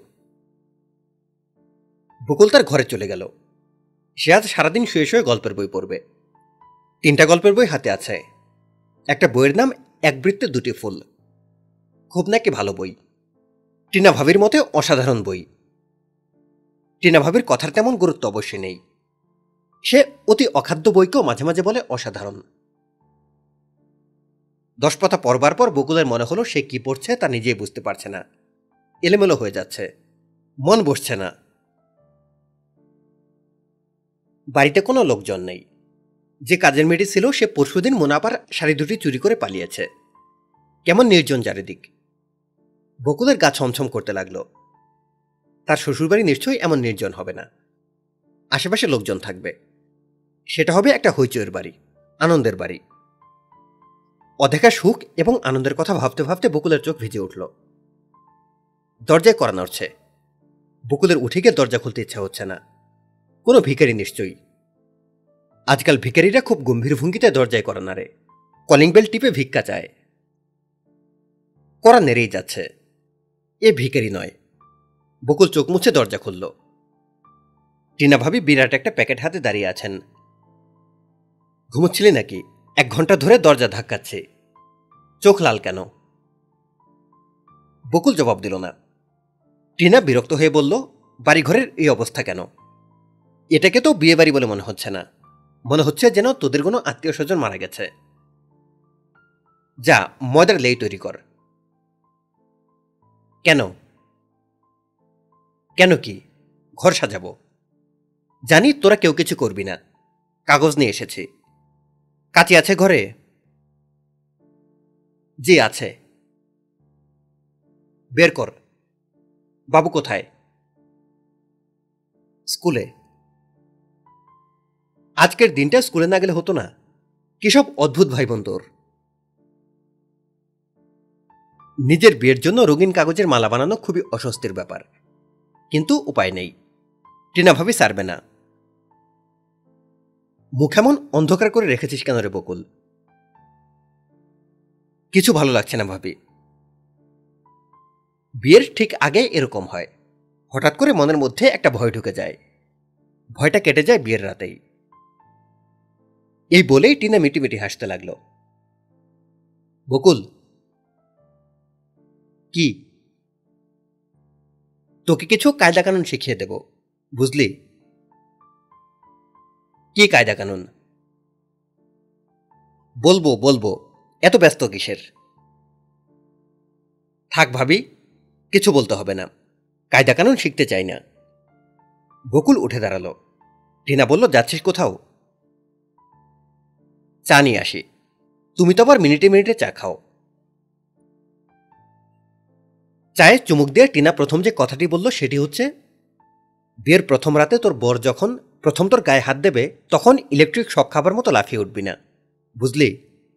বকুল তার ঘরে চলে গেল। সে আজ সারাদিন শুয়ে শুয়ে গল্পের বই পড়বে। 3টা গল্পের বই হাতে আছে। একটা বইয়ের নাম এক বৃত্তে 2টি ফুল। খুব নাকি ভালো বই। টিনা ভাবির মতে অসাধারণ বই। টিনা ভাবির কথার তেমন গুরুত্ব অবশ্যই নেই। সে অতি অখাদ্য বইকেও মাঝে মাঝে বলে অসাধারণ। 10 পাতা পড়বার পর বকুলের মনে হলো সে কি পড়ছে তা নিজেই বুঝতে পারছে না। এলোমেলো হয়ে যাচ্ছে, মন বসছে না। বাড়িতে কোনো লোকজন নেই। যে কাজের মেয়েটি ছিল সে পরশুদিন মুনাপার শাড়ি দুটি চুরি করে পালিয়েছে। কেমন নির্জন চারিদিক। বকুলের গা ছমছম করতে লাগলো। তার শ্বশুরবাড়ি নিশ্চয়ই এমন নির্জন হবে না। আশেপাশে লোকজন থাকবে। সেটা হবে একটা হইচইয়ের বাড়ি, আনন্দের বাড়ি। অধেকা সুখ এবং আনন্দের কথা ভাবতে ভাবতে বকুলের চোখ ভিজে উঠল। দরজায় কড়া নড়ছে। বকুলের উঠে গিয়ে দরজা খুলতে ইচ্ছা হচ্ছে না। কোনো ভিখারি নিশ্চয়ই। আজকাল ভিখারিরা খুব গম্ভীর ভঙ্গিতে দরজায় কড়া নাড়ে, কলিং বেল টিপে ভিক্ষা চায়। কড়া নেড়েই যাচ্ছে। এ ভিখারি নয়। বকুল চোখ মুছে দরজা খুলল। টিনা ভাবি বিরাট একটা প্যাকেট হাতে দাঁড়িয়ে আছেন। ঘুমোচ্ছিলি নাকি? 1 ঘন্টা ধরে দরজা ধাক্কাচ্ছে। চোখ লাল কেন? বকুল জবাব দিল না। টিনা বিরক্ত হয়ে বলল, বাড়িঘরের এই অবস্থা কেন? এটাকে তো বিয়ে বাড়ি বলে মনে হচ্ছে না। মনে হচ্ছে যেন তোদের কোনো আত্মীয় স্বজন মারা গেছে। যা ময়দার লেই তৈরি কর। কেন? কেন কি? ঘর সাজাবো। জানি তোরা কেউ কিছু করবি না। কাগজ নিয়ে এসেছি। কাঁচি আছে ঘরে? জি আছে। বের কর। বাবু কোথায়? স্কুলে। আজকের দিনটা স্কুলে না গেলে হতো না? কি সব অদ্ভুত ভাইবোন তোর। নিজের বিয়ের জন্য রঙিন কাগজের মালা বানানো খুবই অস্বস্তির ব্যাপার, কিন্তু উপায় নেই। টিনা ভাবি ছাড়বে না। মুখ এমন অন্ধকার করে রেখেছিস কেন রে বকুল? কিছু ভালো লাগছে না ভাবি। বিয়ের ঠিক আগে এরকম হয়। হঠাৎ করে মনের মধ্যে একটা ভয় ঢুকে যায়। ভয়টা কেটে যায় বিয়ের রাতেই। এই বলেই টিনা মিটিমিটি হাসতে লাগলো। বকুল। কি? তোকে কিছু কায়দা কানুন শিখিয়ে দেব, বুঝলি? কি কায়দা কানুন? বলবো বলবো, এত ব্যস্ত কিসের? থাক ভাবি, কিছু বলতে হবে না। কায়দা কানুন শিখতে চাই না। বকুল উঠে দাঁড়ালো। টিনা বলল, যাচ্ছিস কোথাও? চা নিয়ে আসি। তুমি তো আবার মিনিটে মিনিটে চা খাও। চায়ে চুমুক দিয়ে টিনা প্রথম যে কথাটি বলল সেটি হচ্ছে, বিয়ের প্রথম রাতে তোর বর যখন প্রথম তোর গায়ে হাত দেবে তখন ইলেকট্রিক শক খাবার মতো লাফিয়ে উঠবি না, বুঝলি?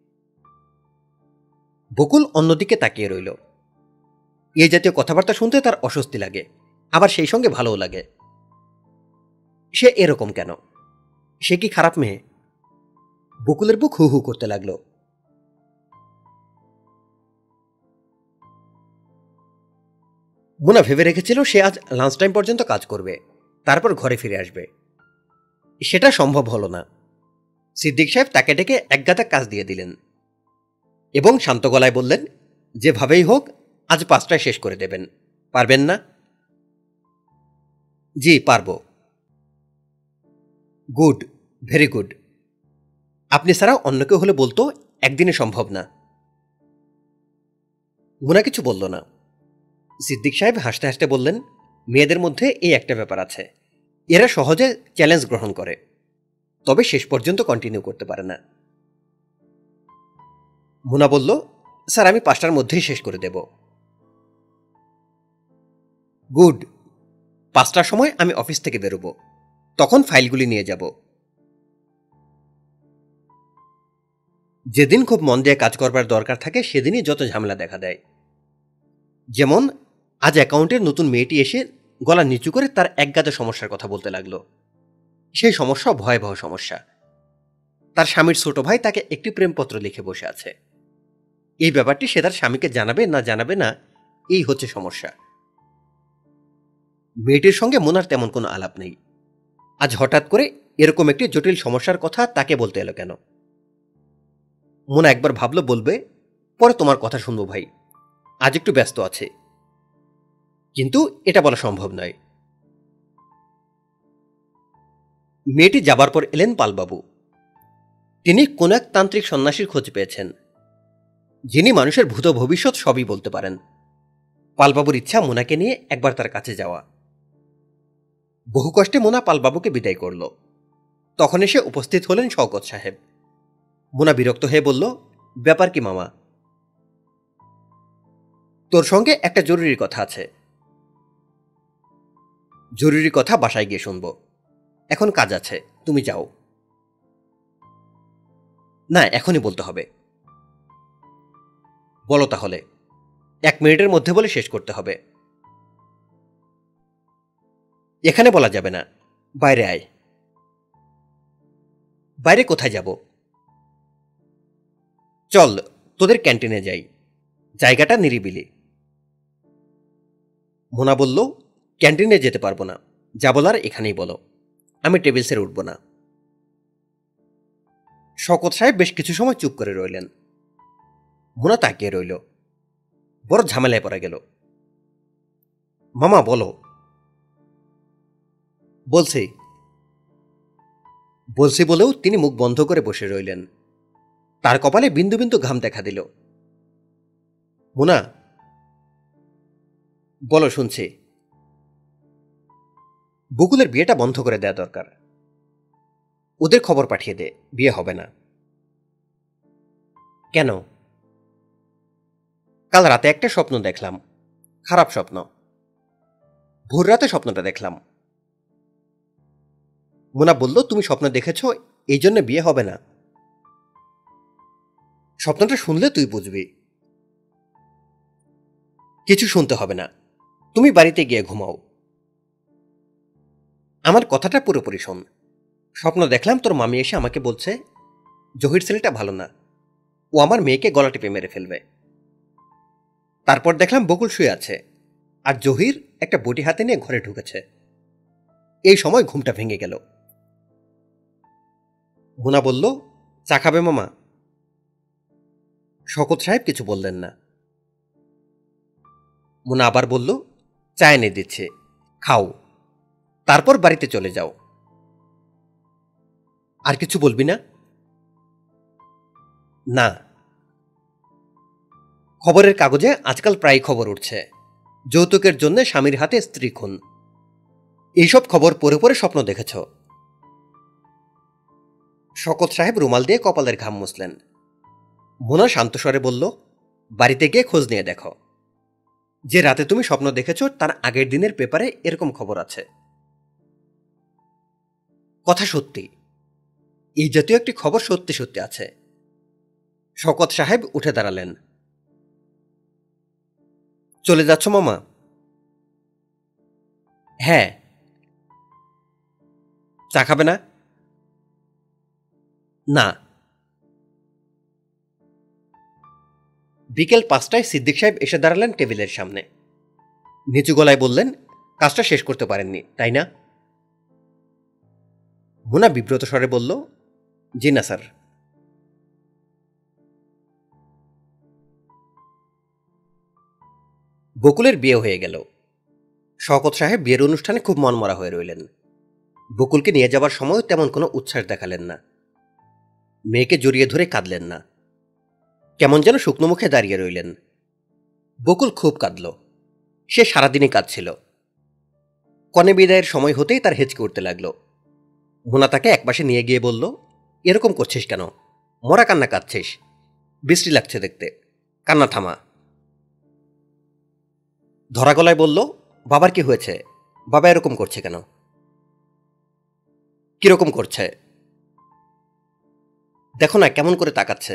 বকুল অন্যদিকে তাকিয়ে রইল। এই জাতীয় কথাবার্তা শুনতে তার অস্বস্তি লাগে, আবার সেই সঙ্গে ভালোও লাগে। সে এরকম কেন? সে কি খারাপ মেয়ে? বকুলের বুক হু হু করতে লাগলো। মুনা ভেবে রেখেছিল সে আজ লাঞ্চ টাইম পর্যন্ত কাজ করবে, তারপর ঘরে ফিরে আসবে। সেটা সম্ভব হলো না। সিদ্দিক সাহেব তাকে ডেকে একগাদা কাজ দিয়ে দিলেন এবং শান্ত গলায় বললেন, যেভাবেই হোক আজ 5টায় শেষ করে দেবেন। পারবেন না? জি পারব। Good, very good. আপনি ছাড়া অন্য কেউ হলে বলতো একদিনে সম্ভব না। মুনা কিছু বলল না। সিদ্দিক সাহেব হাসতে হাসতে বললেন, মেয়েদের মধ্যে এই একটা ব্যাপার আছে, এরা সহজে চ্যালেঞ্জ গ্রহণ করে, তবে শেষ পর্যন্ত কন্টিনিউ করতে পারে না। মুনা বলল, স্যার আমি 5টার মধ্যেই শেষ করে দেব। গুড। 5টার সময় আমি অফিস থেকে বেরোবো, তখন ফাইলগুলি নিয়ে যাব। যেদিন খুব মন দিয়ে কাজ করবার দরকার থাকে সেদিনই যত ঝামেলা দেখা দেয়। যেমন আজ অ্যাকাউন্টের নতুন মেয়েটি এসে গলা নিচু করে তার একগাদা সমস্যার কথা বলতে লাগলো। সেই সমস্যা ভয়াবহ সমস্যা। তার স্বামীর ছোট ভাই তাকে একটি প্রেমপত্র লিখে বসে আছে। এই ব্যাপারটি সে তার স্বামীকে জানাবে না, এই হচ্ছে সমস্যা। মেয়েটির সঙ্গে মোনার তেমন কোনো আলাপ নেই। আজ হঠাৎ করে এরকম একটি জটিল সমস্যার কথা তাকে বলতে এলো কেন? মোনা একবার ভাবল বলবে, পরে তোমার কথা শুনবো ভাই, আজ একটু ব্যস্ত আছে। কিন্তু এটা বলা সম্ভব নয়। মেয়েটি যাবার পর এলেন পালবাবু। তিনি কোন এক তান্ত্রিক সন্ন্যাসীর খোঁজ পেয়েছেন, যিনি মানুষের ভূত ভবিষ্যৎ সবই বলতে পারেন। পালবাবুর ইচ্ছা মোনাকে নিয়ে একবার তার কাছে যাওয়া। বহু কষ্টে মোনা পালবাবুকে বিদায় করল। তখন এসে উপস্থিত হলেন শওকত সাহেব। মোনা বিরক্ত হয়ে বলল, ব্যাপার কি মামা? তোর সঙ্গে একটা জরুরি কথা আছে। জরুরি কথা বাসায় গিয়ে শুনবো, এখন কাজ আছে, তুমি যাও। না, এখনই বলতে হবে। বলো তাহলে, 1 মিনিটের মধ্যে বলে শেষ করতে হবে। এখানে বলা যাবে না, বাইরে আয়। বাইরে কোথায় যাব? চল, তোদের ক্যান্টিনে যাই, জায়গাটা নিরিবিলি। মোনা বলল, ক্যান্টিনে যেতে পারবো না, যা বলার এখানেই বলো, আমি টেবিল ছেড়ে উঠব না। শওকত সাহেব বেশ কিছু সময় চুপ করে রইলেন। মোনা তাকিয়ে রইল। বড় ঝামেলায় পড়া গেল। মামা বলো। বলছি বলছি বলেও তিনি মুখ বন্ধ করে বসে রইলেন। তার কপালে বিন্দু বিন্দু ঘাম দেখা দিল। মোনা বলো, শুনছি। বকুলের বিয়েটা বন্ধ করে দেয়া দরকার। ওদের খবর পাঠিয়ে দে, বিয়ে হবে না। কেন? কাল রাতে একটা স্বপ্ন দেখলাম, খারাপ স্বপ্ন। ভোর রাতে স্বপ্নটা দেখলাম। মোনা বলল, তুমি স্বপ্ন দেখেছ, এই জন্য বিয়ে হবে না? স্বপ্নটা শুনলে তুই বুঝবি। কিছু শুনতে হবে না, তুমি বাড়িতে গিয়ে ঘুমাও। আমার কথাটা পুরোপুরি শোন। স্বপ্ন দেখলাম তোর মামি এসে আমাকে বলছে, জহির ছেলেটা ভালো না, ও আমার মেয়েকে গলা টিপে মেরে ফেলবে। তারপর দেখলাম বকুল শুয়ে আছে, আর জহির একটা বটি হাতে নিয়ে ঘরে ঢুকেছে। এই সময় ঘুমটা ভেঙে গেল। মোনা বলল, চা খাবে মামা? শওকত সাহেব কিছু বললেন না। মোনা আবার বলল, চা এনে দিচ্ছে, খাও, তারপর বাড়িতে চলে যাও। আর কিছু বলবি না? না। খবরের কাগজে আজকাল প্রায় খবর উঠছে, যৌতুকের জন্য স্বামীর হাতে স্ত্রী খুন। এইসব খবর পড়ে পড়ে স্বপ্ন দেখেছ? শওকত সাহেব রুমাল দিয়ে কপালের ঘাম মুছলেন। মোনা শান্ত স্বরে বলল, বাড়িতে গিয়ে খোঁজ নিয়ে দেখো। যে রাতে তুমি স্বপ্ন দেখেছ তার আগের দিনের পেপারে এরকম খবর আছে। কথা সত্যি, এই জাতীয় একটি খবর সত্যি সত্যি আছে। শওকত সাহেব উঠে দাঁড়ালেন। চলে যাচ্ছ মামা? হ্যাঁ। চা খাবে না? না। বিকেল 5টায় সিদ্দিক সাহেব এসে দাঁড়ালেন টেবিলের সামনে। নিচু গলায় বললেন, কাজটা শেষ করতে পারেননি তাই না? মোনা বিব্রত স্বরে বলল, জি না স্যার। বকুলের বিয়ে হয়ে গেল। শওকত সাহেব বিয়ের অনুষ্ঠানে খুব মনমরা হয়ে রইলেন। বকুলকে নিয়ে যাবার সময় তেমন কোনো উচ্ছ্বাস দেখালেন না। মেয়েকে জড়িয়ে ধরে কাঁদলেন না। কেমন যেন শুকনো মুখে দাঁড়িয়ে রইলেন। বকুল খুব কাঁদল। সে সারাদিনই কাঁদছিল। কনে বিদায়ের সময় হতেই তার হেঁচকে উঠতে লাগলো। মোনা তাকে একপাশে নিয়ে গিয়ে বলল, এরকম করছিস কেন? মরা কান্না কাঁদছিস, বৃষ্টি লাগছে দেখতে, কান্না থামা। ধরা গলায় বলল, বাবার কি হয়েছে? বাবা এরকম করছে কেন? কিরকম করছে? দেখো না কেমন করে তাকাচ্ছে।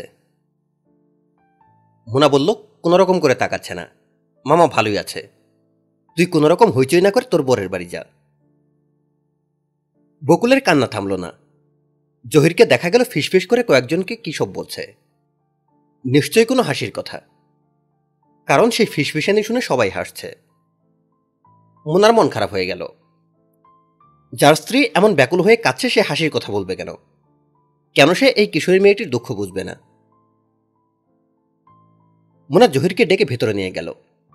মোনা বলল, কোনো রকম করে তাকাচ্ছে না, মামা ভালোই আছে। তুই কোনো রকম হইচই না করে তোর বরের বাড়ি যা। বকুলের কান্না থামল না। জহিরকে দেখা গেল ফিসফিস করে কয়েকজনকে কি সব বলছে। নিশ্চয়ই কোনো হাসির কথা, কারণ সেই ফিসফিসানি শুনে সবাই হাসছে। মোনার মন খারাপ হয়ে গেল। যার স্ত্রী এমন ব্যাকুল হয়ে কাঁদছে সে হাসির কথা বলবে কেন? কেন সে এই কিশোরী মেয়েটির দুঃখ বুঝবে না? মোনা জহিরকে ডেকে ভেতরে নিয়ে গেল।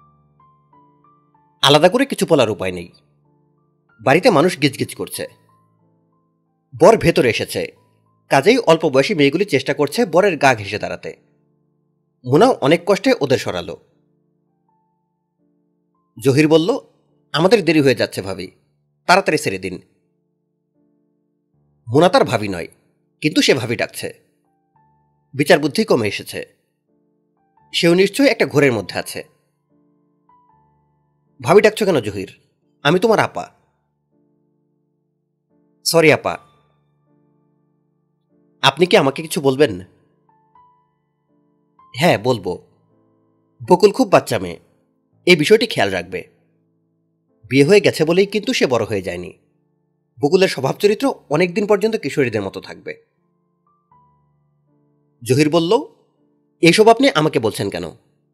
আলাদা করে কিছু বলার উপায় নেই। বাড়িতে মানুষ গিজগিজ করছে। বর ভেতরে এসেছে, কাজেই অল্প বয়সী মেয়েগুলি চেষ্টা করছে বরের গা ঘেঁষে দাঁড়াতে। মোনাও অনেক কষ্টে ওদের সরালো। জহির বলল, আমাদের দেরি হয়ে যাচ্ছে ভাবি, তাড়াতাড়ি ছেড়ে দিন। মোনা তার ভাবি নয়, কিন্তু সে ভাবি ডাকছে। বিচার বুদ্ধি কমে এসেছে। সেও নিশ্চয়ই একটা ঘোরের মধ্যে আছে। ভাবি ডাকছো কেন জহির? আমি তোমার আপা। সরি আপা। আপনি কি আমাকে কিছু বলবেন? হ্যাঁ বলবো। বকুল খুব বাচ্চা মেয়ে, এই বিষয়টি খেয়াল রাখবে। বিয়ে হয়ে গেছে বলেই কিন্তু সে বড় হয়ে যায়নি। বকুলের স্বভাব চরিত্র অনেকদিন পর্যন্ত কিশোরীদের মতো থাকবে। জহির বলল, এইসব আপনি আমাকে বলছেন কেন?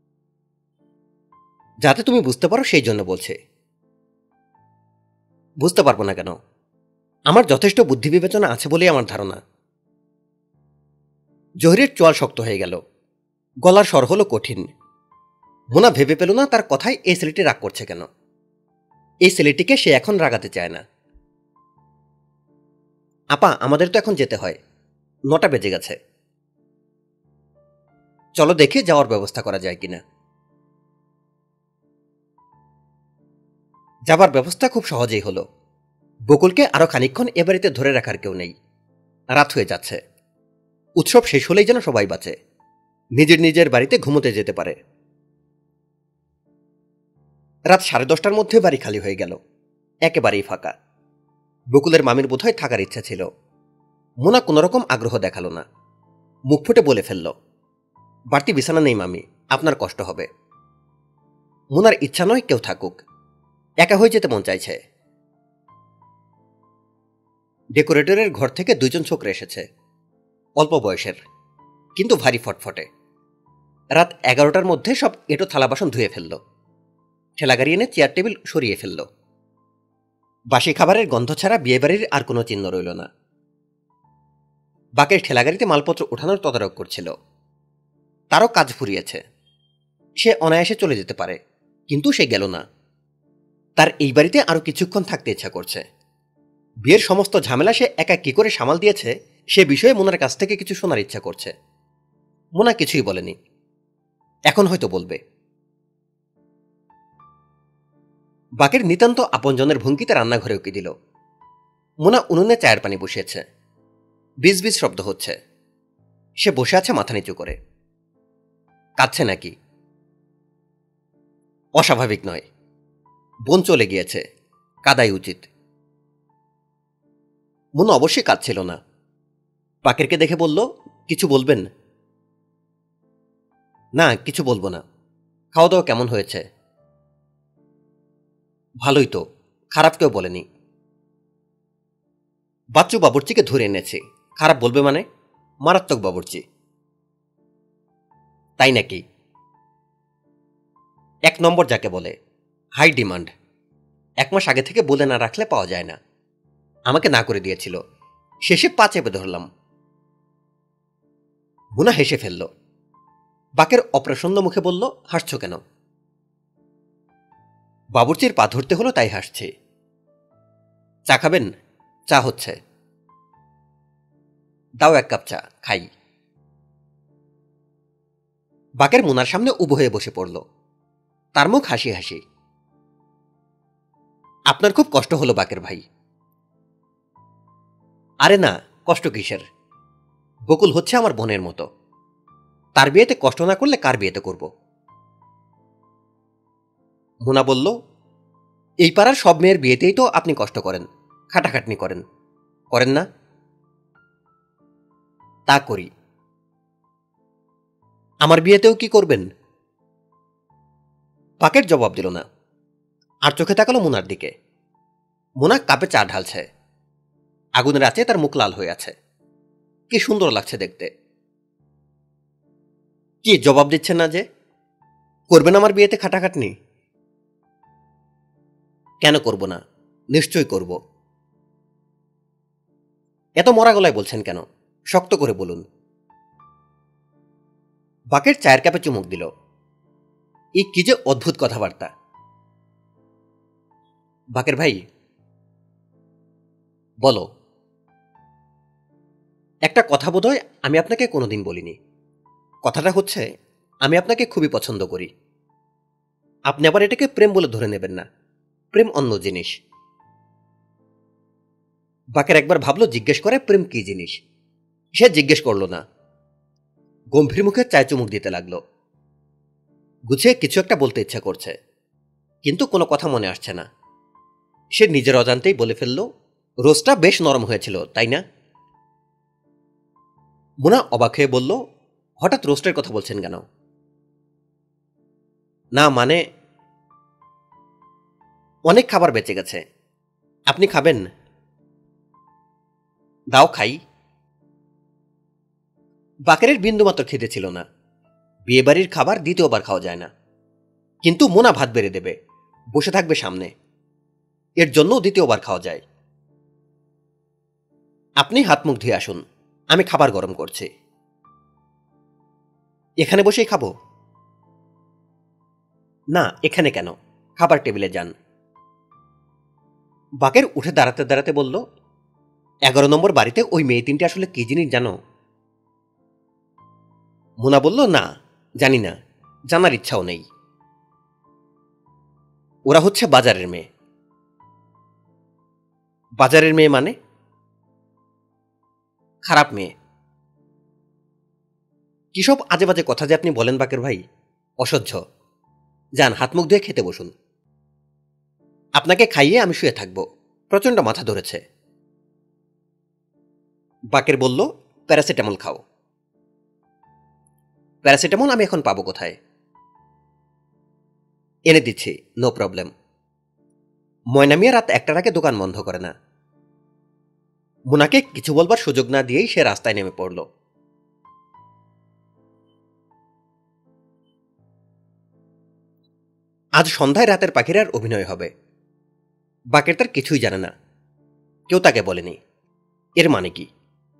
যাতে তুমি বুঝতে পারো সেই জন্য বলছে। বুঝতে পারবো না কেন? আমার যথেষ্ট বুদ্ধি বিবেচনা আছে বলেই আমার ধারণা। জহিরের চোয়াল শক্ত হয়ে গেল, গলার স্বর হলো কঠিন। মোনা ভেবে পেল না তার কথায় এই ছেলেটি রাগ করছে কেন। এই ছেলেটিকে সে এখন রাগাতে চায় না। আপা, আমাদের তো এখন যেতে হয়, 9টা বেজে গেছে। চলো দেখে যাওয়ার ব্যবস্থা করা যায় কিনা। যাবার ব্যবস্থা খুব সহজেই হলো। বকুলকে আরো খানিকক্ষণ এ বাড়িতে ধরে রাখার কেউ নেই। রাত হয়ে যাচ্ছে। উৎসব শেষ হলেই যেন সবাই বাঁচে, নিজের নিজের বাড়িতে ঘুমোতে যেতে পারে। রাত 10:30টার মধ্যে বাড়ি খালি হয়ে গেল, একেবারেই ফাঁকা। বকুলের মামির বোধহয় থাকার ইচ্ছা ছিল। মোনা কোনোরকম আগ্রহ দেখালো না, মুখ ফুটে বলে ফেলল, বাড়তি বিছানা নেই মামি, আপনার কষ্ট হবে। মোনার ইচ্ছা নয় কেউ থাকুক, একা হয়ে যেতে মন চাইছে। ডেকোরেটরের ঘর থেকে 2জন ছোকরা এসেছে, অল্প বয়সের, কিন্তু ভারী ফটফটে। রাত 11টার মধ্যে সব এঁটো থালা বাসন ধুয়ে ফেলল। ঠেলা গাড়ি এনে চেয়ার টেবিল সরিয়ে ফেলল। বাসি খাবারের গন্ধ ছাড়া বিয়েবাড়ির আর কোনো চিহ্ন রইল না। বাকের ঠেলাগাড়িতে মালপত্র ওঠানোর তদারক করছিল। তারও কাজ ফুরিয়েছে। সে অনায়াসে চলে যেতে পারে, কিন্তু সে গেল না। তার এই বাড়িতে আরো কিছুক্ষণ থাকতে ইচ্ছা করছে। বিয়ের সমস্ত ঝামেলা সে একা কি করে সামাল দিয়েছে সে বিষয়ে মোনার কাছ থেকে কিছু শোনার ইচ্ছা করছে। মোনা কিছুই বলেনি, এখন হয়তো বলবে। বাকের নিতান্ত আপনজনের ভঙ্গিতে রান্নাঘরে উকি দিল। মোনা উনুনে চায়ের পানি বসিয়েছে। বিজ বিজ শব্দ হচ্ছে। সে বসে আছে মাথা নিচু করে। কাঁদছে নাকি? অস্বাভাবিক নয়। বোন চলে গিয়েছে, কাদাই উচিত। মোনা অবশ্যই কাঁদছিল না। বাকেরকে দেখে বলল, কিছু বলবেন? না, কিছু বলবো না। খাওয়া দাওয়া কেমন হয়েছে? ভালোই তো, খারাপ কেউ বলেনি। বাচ্চু বাবুর্চিকে ধরে এনেছি, খারাপ বলবে মানে? মারাত্মক বাবুর্চি। তাই নাকি? 1 নম্বর যাকে বলে, হাই ডিমান্ড। 1 মাস আগে থেকে বলে না রাখলে পাওয়া যায় না। আমাকে না করে দিয়েছিল, শেষে পা চেপে ধরলাম। মুনা হেসে ফেলল। বাকের অপ্রসন্ন মুখে বলল, হাসছ কেন? বাবুর্চির পা ধরতে হলো তাই হাসছে। চা খাবেন? চা হচ্ছে। দাও 1 কাপ চা, খাই। বাকের মুনার সামনে উবু হয়ে বসে পড়ল। তার মুখ হাসি হাসি। আপনার খুব কষ্ট হলো বাকের ভাই। আরে না, কষ্ট কিসের? বকুল হচ্ছে আমার বোনের মতো। তার বিয়েতে কষ্ট না করলে কার বিয়েতে করব? মুনা বলল, এই পাড়ার সব মেয়ের বিয়েতেই তো আপনি কষ্ট করেন, খাটাখাটনি করেন, করেন না? তা করি। আমার বিয়েতেও কি করবেন? বাকের জবাব দিল না, আর চোখে তাকালো মুনার দিকে। মুনা কাপে চা ঢালছে। আগুনের আঁচে তার মুখ লাল হয়ে আছে। কি সুন্দর লাগছে দেখতে। কি জবাব দিচ্ছেন না যে? করবেন আমার বিয়েতে খাটাখাটনি? কেন করব না, নিশ্চয়ই করব। এত মরা গলায় বলছেন কেন? শক্ত করে বলুন। বাকের চায়ের কাপে চুমুক দিল। এই কি যে অদ্ভুত কথাবার্তা। বাকের ভাই, বলো। একটা কথা বোধহয় আমি আপনাকে কোনোদিন বলিনি। কথাটা হচ্ছে, আমি আপনাকে খুবই পছন্দ করি। আপনি আবার এটাকে প্রেম বলে ধরে নেবেন না। প্রেম অন্য জিনিস। বাকের একবার ভাবলো জিজ্ঞেস করে প্রেম কি জিনিস। সে জিজ্ঞেস করল না, গম্ভীর মুখে চায় চুমুক দিতে লাগলো। গুছিয়ে কিছু একটা বলতে ইচ্ছা করছে, কিন্তু কোনো কথা মনে আসছে না। সে নিজের অজান্তেই বলে ফেলল, রোজটা বেশ নরম হয়েছিল, তাই না? মোনা অবাক হয়ে বলল, হঠাৎ রোস্টের কথা বলছেন কেন? না মানে, অনেক খাবার বেঁচে গেছে, আপনি খাবেন? দাও খাই। বাকেরের বিন্দুমাত্র খেতে ছিল না। বিয়েবাড়ির খাবার দ্বিতীয়বার খাওয়া যায় না। কিন্তু মোনা ভাত বেড়ে দেবে, বসে থাকবে সামনে, এর জন্য দ্বিতীয়বার খাওয়া যায়। আপনি হাত মুখ ধুয়ে আসুন, আমি খাবার গরম করছি। এখানে বসেই খাবো? না, এখানে কেন, খাবার টেবিলে যান। বাকের উঠে দাঁড়াতে দাঁড়াতে বলল, 11 নম্বর বাড়িতে ওই মেয়ে তিনটে আসলে কি জিনিস জানো? মোনা বলল, না, জানি না, জানার ইচ্ছাও নেই। ওরা হচ্ছে বাজারের মেয়ে। বাজারের মেয়ে মানে? খারাপ মেয়ে। কিসব আজে বাজে কথা যে আপনি বলেন বাকের ভাই, অসহ্য। যান, হাত মুখ ধুয়ে খেতে বসুন। আপনাকে খাইয়ে আমি শুয়ে থাকবো, প্রচন্ড মাথা ধরেছে। বাকের বলল, প্যারাসিটামল খাও। প্যারাসিটামল আমি এখন পাবো কোথায়? এনে দিচ্ছি, নো প্রবলেম। ময়না মিয়া রাত 1টার আগে দোকান বন্ধ করে না। মোনাকে কিছু বলবার সুযোগ না দিয়েই সে রাস্তায় নেমে পড়ল। আজ সন্ধ্যায় রাতের পাখিরার অভিনয় হবে। বাকের তার কিছুই জানে না, কেউ তাকে বলেনি। এর মানে কি?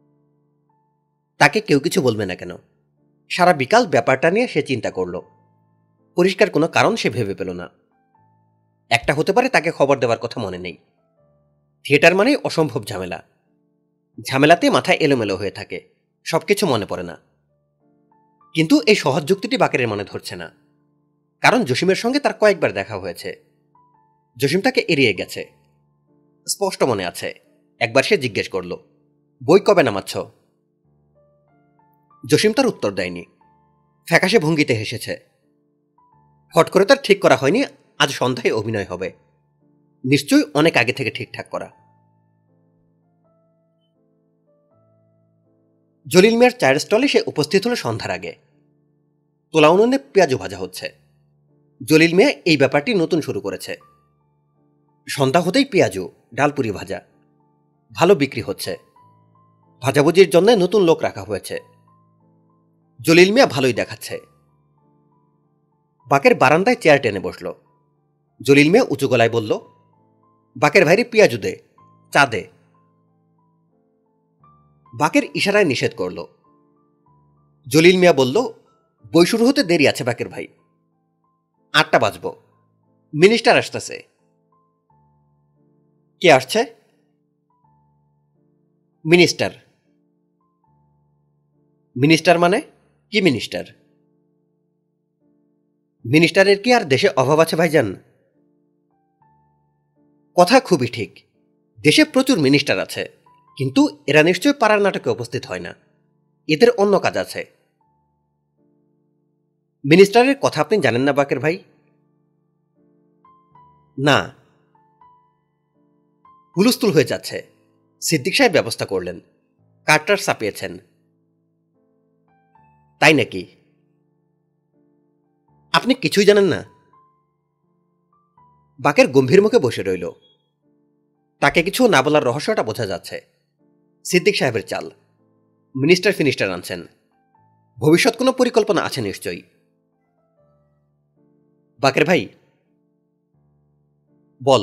তাকে কেউ কিছু বলবে না কেন? সারা বিকাল ব্যাপারটা নিয়ে সে চিন্তা করল। পরিষ্কার কোনো কারণ সে ভেবে পেল না। একটা হতে পারে তাকে খবর দেওয়ার কথা মনে নেই। থিয়েটার মানে অসম্ভব ঝামেলা। ঝামেলাতে মাথা এলোমেলো হয়ে থাকে, সবকিছু মনে পড়ে না। কিন্তু এই সহজ যুক্তিটি বাকেরের মনে ধরছে না। কারণ জসিমের সঙ্গে তার কয়েকবার দেখা হয়েছে। জসিম তাকে এড়িয়ে গেছে, স্পষ্ট মনে আছে। একবার সে জিজ্ঞেস করল, বই কবে নামাচ্ছ? জসিম তার উত্তর দেয়নি, ফ্যাকাশে ভঙ্গিতে হেসেছে। হট করে তার ঠিক করা হয়নি আজ সন্ধ্যায় অভিনয় হবে। নিশ্চয়ই অনেক আগে থেকে ঠিকঠাক করা। জলিল মিয়ার চায়ের স্টলে সে উপস্থিত হলো সন্ধ্যার আগে। তোলা উনুনে পেঁয়াজু ভাজা হচ্ছে। জলিল মিয়া এই ব্যাপারটি নতুন শুরু করেছে। সন্ধ্যা হতেই পেঁয়াজু, ডালপুরি ভাজা ভালো বিক্রি হচ্ছে। ভাজাভুজির জন্য নতুন লোক রাখা হয়েছে। জলিল মিয়া ভালোই দেখাচ্ছে। বাকের বারান্দায় চেয়ার টেনে বসল। জলিল মিয়া উঁচু গলায় বলল, বাকের ভাইরে পেঁয়াজু দে, চা দে। বাকের ইশারায় নিষেধ করল। জলিল মিয়া বলল, বই শুরু হতে দেরি আছে বাকের ভাই, 8টা বাজব, মিনিস্টার আসতেছে। কে আসছে? মিনিস্টার। মিনিস্টার মানে কি মিনিস্টার? মিনিস্টারের কি আর দেশে অভাব আছে ভাইজান? কথা খুবই ঠিক, দেশে প্রচুর মিনিস্টার আছে, কিন্তু এরা নিশ্চয় পাড়ার নাটকে উপস্থিত হয় না। এদের অন্য কাজ আছে। মিনিস্টারের কথা আপনি জানেন না বাকের ভাই? না। হুলস্থুল হয়ে যাচ্ছে। সিদ্দিক সাহেব ব্যবস্থা করলেন, কার্টার চাপিয়েছেন। তাই নাকি? আপনি কিছুই জানেন না? বাকের গম্ভীর মুখে বসে রইল। তাকে কিছু না বলার রহস্যটা বোঝা যাচ্ছে। সিদ্দিক সাহেবের চাল। মিনিস্টার ফিনিস্টার আনছেন, ভবিষ্যৎ কোনো পরিকল্পনা আছে নিশ্চয়ই। বাকের ভাই, বল।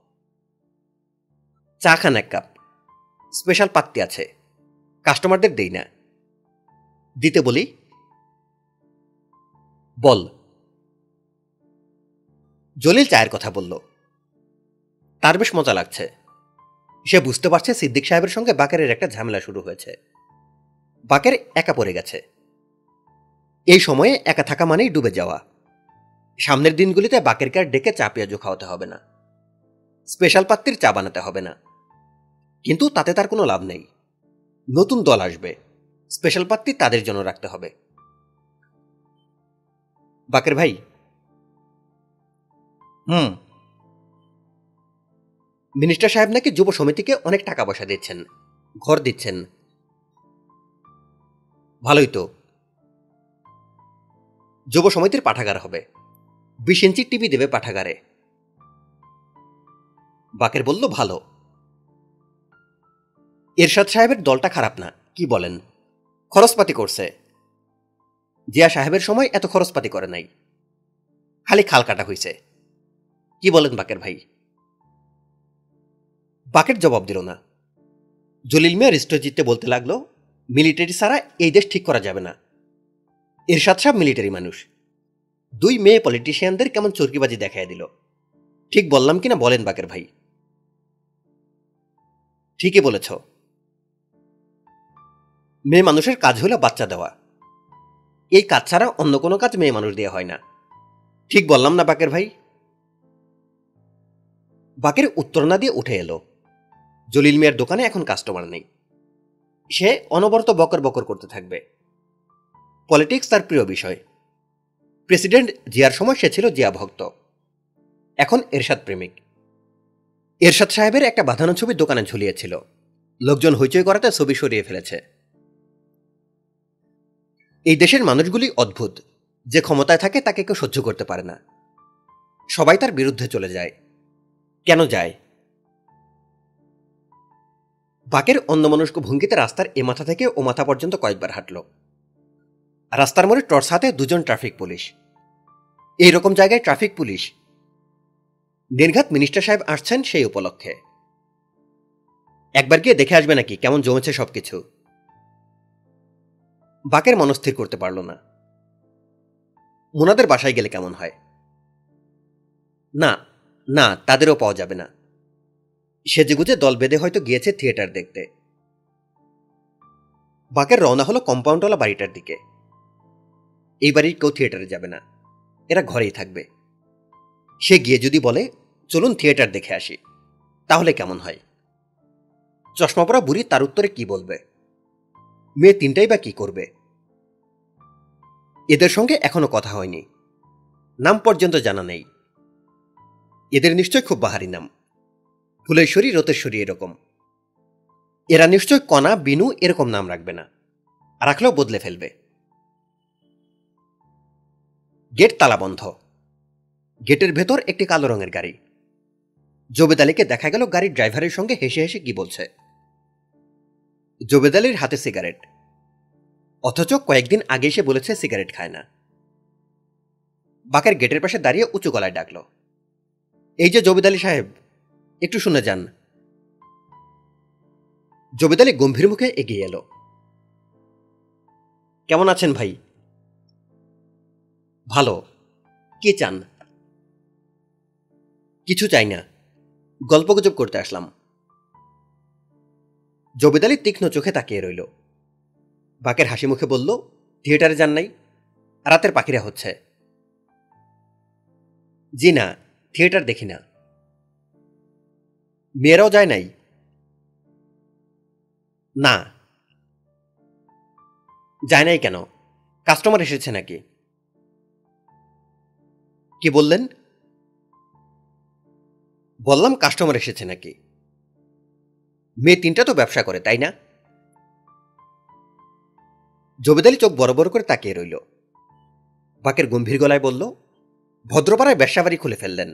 চা খান এক কাপ, স্পেশাল পাত্তি আছে, কাস্টমারদের দেই না। দিতে বলি? বল। জলিল চায়ের কথা বলল। তার বেশ মজা লাগছে। সে বুঝতে পারছে সিদ্দিক সাহেবের সঙ্গে বাকেরের একটা ঝামেলা শুরু হয়েছে। বাকের একা পড়ে গেছে। এই সময়ে একা থাকা মানেই ডুবে যাওয়া। সামনের দিনগুলিতে বাকেরকে আর ডেকে চা পেঁয়াজু খাওয়াতে হবে না, স্পেশাল পাত্তির চা বানাতে হবে না। কিন্তু তাতে তার কোনো লাভ নেই। নতুন দল আসবে, স্পেশাল পাত্তি তাদের জন্য রাখতে হবে। বাকের ভাই। মিনিস্টার সাহেব নাকি যুব সমিতিকে অনেক টাকা পয়সা দিচ্ছেন, ঘর দিচ্ছেন। ভালোই তো। যুব সমিতির পাঠাগার হবে, 20 ইঞ্চি টিভি দেবে পাঠাগারে। বাকের বলল, ভালো। এরশাদ সাহেবের দলটা খারাপ না, কি বলেন? খরচপাতি করছে। জিয়া সাহেবের সময় এত খরচপাতি করে নাই, খালি খাল কাটা হইছে। কি বলেন বাকের ভাই? বাকের জবাব দিল না। জলিল মিয়া হৃষ্টচিত্তে বলতে লাগলো, মিলিটারি ছাড়া এই দেশ ঠিক করা যাবে না। এরশাদ সাহেব মিলিটারি মানুষ। 2 মেয়ে পলিটিশিয়ানদের কেমন চরকিবাজি দেখায় দিল। ঠিক বললাম কিনা বলেন বাকের ভাই? ঠিকই বলেছ। মেয়ে মানুষের কাজ হলো বাচ্চা দেওয়া। এই কাজ ছাড়া অন্য কোনো কাজ মেয়ে মানুষ দেওয়া হয় না। ঠিক বললাম না বাকের ভাই? বাকের উত্তর না দিয়ে উঠে এলো। জলিল মিয়ার দোকানে এখন কাস্টমার নেই। সে অনবরত বকর বকর করতে থাকবে। পলিটিক্স তার প্রিয় বিষয়। প্রেসিডেন্ট জিয়ার সময় সে ছিল জিয়া ভক্ত, এখন এরশাদ প্রেমিক। এরশাদ সাহেবের একটা বাঁধানো ছবি দোকানে ঝুলিয়েছিল, লোকজন হইচই করাতে ছবি সরিয়ে ফেলেছে। এই দেশের মানুষগুলি অদ্ভুত। যে ক্ষমতায় থাকে তাকে কেউ সহ্য করতে পারে না, সবাই তার বিরুদ্ধে চলে যায়। কেন যায়? বাকের অন্যমনস্ক ভঙ্গিতে রাস্তার এ মাথা থেকে ও মাথা পর্যন্ত কয়েকবার হাঁটল। রাস্তার মোড়ে টর্চ হাতে 2 জন ট্রাফিক পুলিশ। এইরকম জায়গায় ট্রাফিক পুলিশ? নির্ঘাত মিনিস্টার সাহেব আসছেন সেই উপলক্ষে। একবার গিয়ে দেখে আসবে নাকি কেমন জমেছে সবকিছু? বাকের মনস্থির করতে পারল না। মুনাদের বাসায় গেলে কেমন হয়? না না, তাদেরও পাওয়া যাবে না। সেজেগুজে দল বেঁধে হয়তো গিয়েছে থিয়েটার দেখতে। বাকের রওনা হলো কম্পাউন্ডওয়ালা বাড়িটার দিকে। এই বাড়ির কেউ থিয়েটারে যাবে না, এরা ঘরেই থাকবে। সে গিয়ে যদি বলে, চলুন থিয়েটার দেখে আসি, তাহলে কেমন হয়? চশমা পরা বুড়ি তার উত্তরে কি বলবে? মেয়ে 3টাই বা কি করবে? এদের সঙ্গে এখনো কথা হয়নি, নাম পর্যন্ত জানা নেই। এদের নিশ্চয় খুব বাহারি নাম, ফুলেশ্বরী, রতেশ্বরী এরকম। এরা নিশ্চয় কণা, বিনু এরকম নাম রাখবে না, রাখলেও বদলে ফেলবে। গেট তালা বন্ধ। গেটের ভেতর একটি কালো রঙের গাড়ি। জবেদ আলীকে দেখা গেল গাড়ির ড্রাইভারের সঙ্গে হেসে হেসে কি বলছে। জবেদ আলীর হাতে সিগারেট, অথচ কয়েকদিন আগে সে বলেছে সিগারেট খায় না। বাকের গেটের পাশে দাঁড়িয়ে উঁচু গলায় ডাকল, এই যে জবেদ আলী সাহেব, একটু শুনে যান। জবেদ আলী গম্ভীর মুখে এগিয়ে এলো। কেমন আছেন ভাই? ভালো। কি চান? কিছু চাই না, গল্পগুজব করতে আসলাম। জবেদ আলী তীক্ষ্ণ চোখে তাকিয়ে রইল। বাকের হাসি মুখে বলল, থিয়েটারে যান নাই? রাতের পাখিরা হচ্ছে। জি না, থিয়েটার দেখি না। মেয়েরাও যায় নাই? না। যায় নাই কেন? কাস্টমার এসেছে নাকি? কি বললেন? বললাম কাস্টমার এসেছে নাকি। মেয়ে 3টা তো ব্যবসা করে, তাই না? জবেদ আলী চোখ বড় বড় করে তাকিয়ে রইল। বাকের গম্ভীর গলায় বলল, ভদ্রপাড়ায় ব্যবসাবাড়ি খুলে ফেললেন।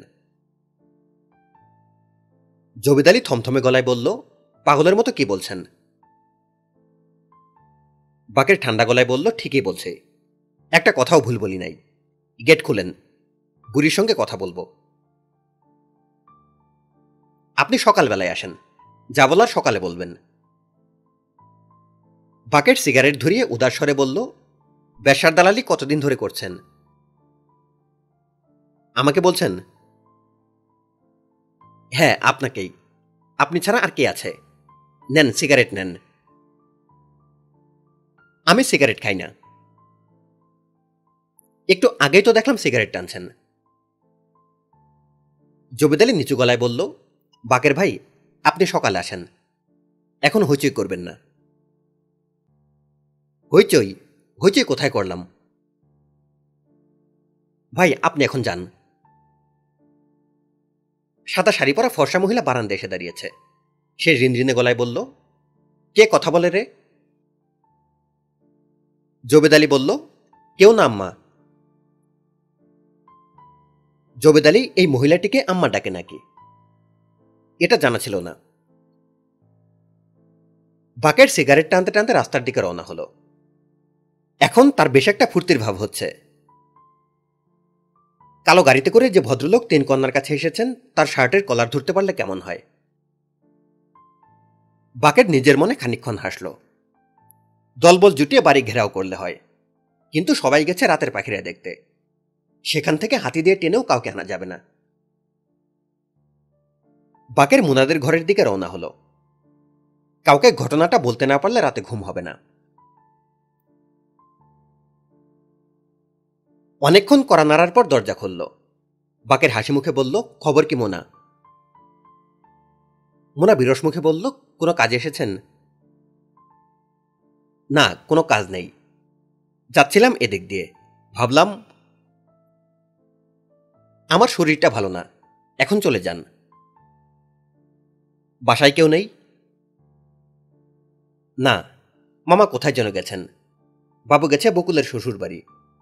জবেদ আলী থমথমে গলায় বলল, পাগলের মতো কি বলছেন? বাকের ঠান্ডা গলায় বলল, ঠিকই বলছে, একটা কথাও ভুল বলি নাই। গেট খুলেন, বুড়ির সঙ্গে কথা বলবো। আপনি সকালবেলায় আসেন, যা বলার সকালে বলবেন। বাকের সিগারেট ধরিয়ে উদাস স্বরে বলল, ব্যবসার দালালি কতদিন ধরে করছেন? আমাকে বলছেন? হ্যাঁ, আপনাকেই। আপনি ছাড়া আর কে আছে? নেন, সিগারেট নেন। আমি সিগারেট খাই না। একটু আগেই তো দেখলাম সিগারেট টানছেন। জবেদ আলী নিচু গলায় বলল, বাকের ভাই, আপনি সকালে আসেন, এখন হইচই করবেন না। হইচই? হইচই কোথায় করলাম? ভাই, আপনি এখন যান। সাদা শাড়ি পরা ফর্সা মহিলা বারান্দা এসে দাঁড়িয়েছে। সে রিনরিনে গলায় বলল, কে কথা বলে রে? জবেদ আলী বলল, কেউ না আম্মা। জবেদ আলী এই মহিলাটিকে আম্মা ডাকে নাকি, এটা জানা ছিল না। বাকের সিগারেট টানতে টানতে রাস্তার দিকে রওনা হলো। এখন তার বেশ একটা ফুর্তির ভাব হচ্ছে। কালো গাড়িতে করে যে ভদ্রলোক তিন কন্যার কাছে এসেছেন, তার শার্টের কলার ধরতে পারলে কেমন হয়। বাকের নিজের মনে খানিকক্ষণ হাসল। দলবল জুটিয়ে বাড়ি ঘেরাও করলে হয়, কিন্তু সবাই গেছে রাতের পাখিরা দেখতে, সেখান থেকে হাতি দিয়ে টেনেও কাউকে আনা যাবে না। বাকের মুনাদের ঘরের দিকে রওনা হলো। কাউকে ঘটনাটা বলতে না পারলে রাতে ঘুম হবে না। অনেকক্ষণ কড়া নাড়ার পর দরজা খুলল। বাকের হাসি মুখে বলল, খবর কি মোনা? মোনা বিরস মুখে বলল, কোনো কাজে এসেছেন? না, কোনো কাজ নেই, যাচ্ছিলাম এদিক দিয়ে, ভাবলাম। আমার শরীরটা ভালো না, এখন চলে যান। বাসায় কেউ নেই? না, মামা কোথায় যেন গেছেন। বাবু গেছে বকুলের শ্বশুর বাড়ি।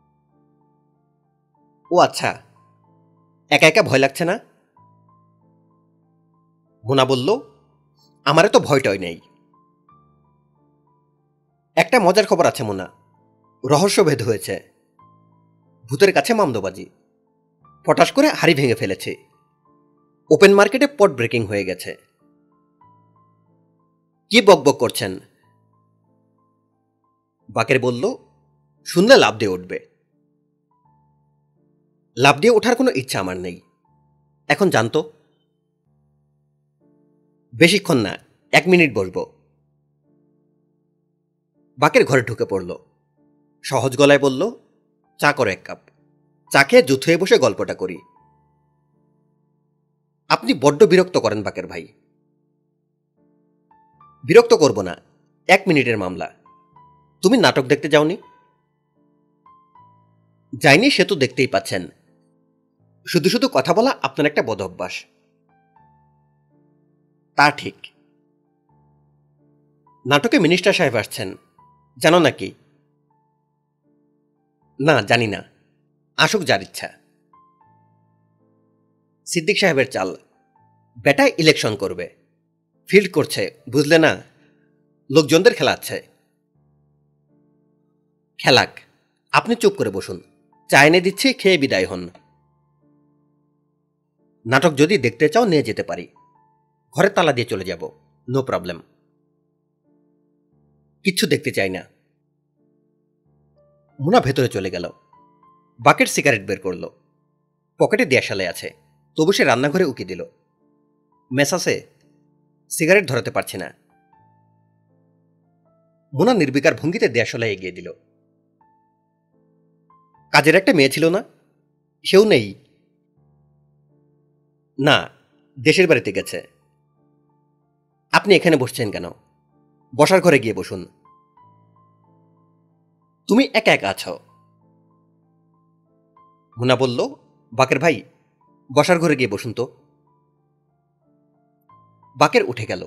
ও আচ্ছা, একা একা ভয় লাগছে না? মোনা বলল, আমারে তো ভয়টয় নেই। একটা মজার খবর আছে মোনা, রহস্যভেদ হয়েছে। ভূতের কাছে মামদোবাজি, ফটাস করে হাড়ি ভেঙে ফেলেছে। ওপেন মার্কেটে পট ব্রেকিং হয়ে গেছে। কি বকবক করছেন? বাকের বলল, শুনলে লাভ দিয়ে উঠবে। লাভ দিয়ে ওঠার কোনো ইচ্ছা আমার নেই, এখন জানতো। বেশিক্ষণ না, 1 মিনিট বসবো। বাকের ঘরে ঢুকে পড়ল। সহজ গলায় বলল, চা করো 1 কাপ। চা খেয়ে জুত হয়ে বসে গল্পটা করি। আপনি বড্ড বিরক্ত করেন বাকের ভাই। বিরক্ত করব না, 1 মিনিটের মামলা। তুমি নাটক দেখতে যাওনি? যাইনি, সে তো দেখতেই পাচ্ছেন। শুধু শুধু কথা বলা আপনার একটা বদ অভ্যাস। তা ঠিক। নাটকে মিনিস্টার সাহেব আসছেন, জানো নাকি? না, জানি না, আসুক যার ইচ্ছা। সিদ্দিক সাহেবের চাল, বেটায় ইলেকশন করবে, ফিল্ড করছে, বুঝলে না? লোকজনদের খেলাচ্ছে। খেলাক, আপনি চুপ করে বসুন, চা এনে দিচ্ছি, খেয়ে বিদায় হন। নাটক যদি দেখতে চাও নিয়ে যেতে পারি, ঘরে তালা দিয়ে চলে যাব, নো প্রবলেম। কিচ্ছু দেখতে চাই না। মুনা ভেতরে চলে গেল। বাকেট সিগারেট বের করল, পকেটে দেয়াশালে আছে, তবু সে রান্নাঘরে উকি দিল। মেসাসে সিগারেট ধরাতে পারছে না। মুনা নির্বিকার ভঙ্গিতে দেয়াশালায় এগিয়ে দিল। কাজের একটা মেয়ে ছিল না, সেও নেই। না, দেশের বাড়িতে গেছে। আপনি এখানে বসছেন কেন? বসার ঘরে গিয়ে বসুন। তুমি একা একা আছো। মুনা বলল, বাকের ভাই, বসার ঘরে গিয়ে বসুন তো। বাকের উঠে গেল।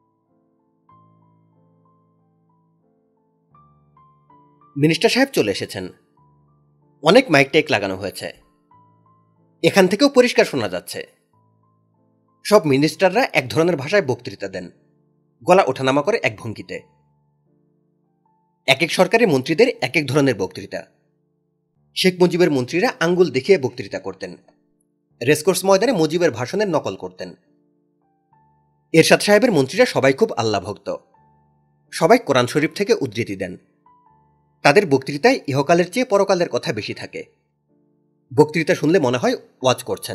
মিনিস্টার সাহেব চলে এসেছেন। অনেক মাইক টাইক লাগানো হয়েছে, এখান থেকেও পরিষ্কার শোনা যাচ্ছে। সব মিনিস্টাররা এক ধরনের ভাষায় বক্তৃতা দেন, গলা ওঠানামা করে এক ভঙ্গিতে। এক এক সরকারের মন্ত্রীদের এক এক ধরনের বক্তৃতা। শেখ মুজিবের মন্ত্রীরা আঙ্গুল দেখিয়ে বক্তৃতা করতেন, রেসকোর্স ময়দানে মুজিবের ভাষণের নকল করতেন। এরশাদ সাহেবের মন্ত্রীরা সবাই খুব আল্লাহ ভক্ত, সবাই কোরআন শরীফ থেকে উদ্ধৃতি দেন। তাদের বক্তৃতায় ইহকালের চেয়ে পরকালের কথা বেশি থাকে। বক্তৃতা শুনলে মনে হয় ওয়াজ করছেন।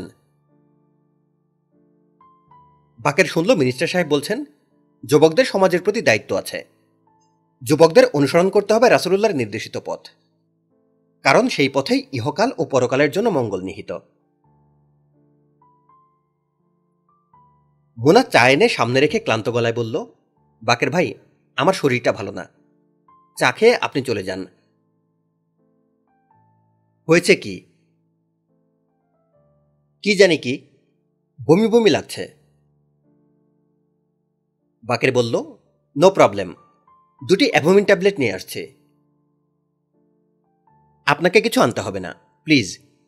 বাকের শুনল মিনিস্টার সাহেব বলছেন, যুবকদের সমাজের প্রতি দায়িত্ব আছে। যুবকদের অনুসরণ করতে হবে রাসূলুল্লাহর নির্দেশিত পথ, কারণ সেই পথেই ইহকাল ও পরকালের জন্য মঙ্গল নিহিত। মোনা চা এনে সামনে রেখে ক্লান্ত গলায় বলল, বাকের ভাই, আমার শরীরটা ভালো না, চা খেয়ে আপনি চলে যান। হয়েছে কি? কি জানি কি, বমি বমি লাগছে। বাকের বলল, নো প্রবলেম, 2টি অ্যাভোমিন ট্যাবলেট নিয়ে আসছে। আপনাকে কিছু আনতে হবে না, প্লিজ।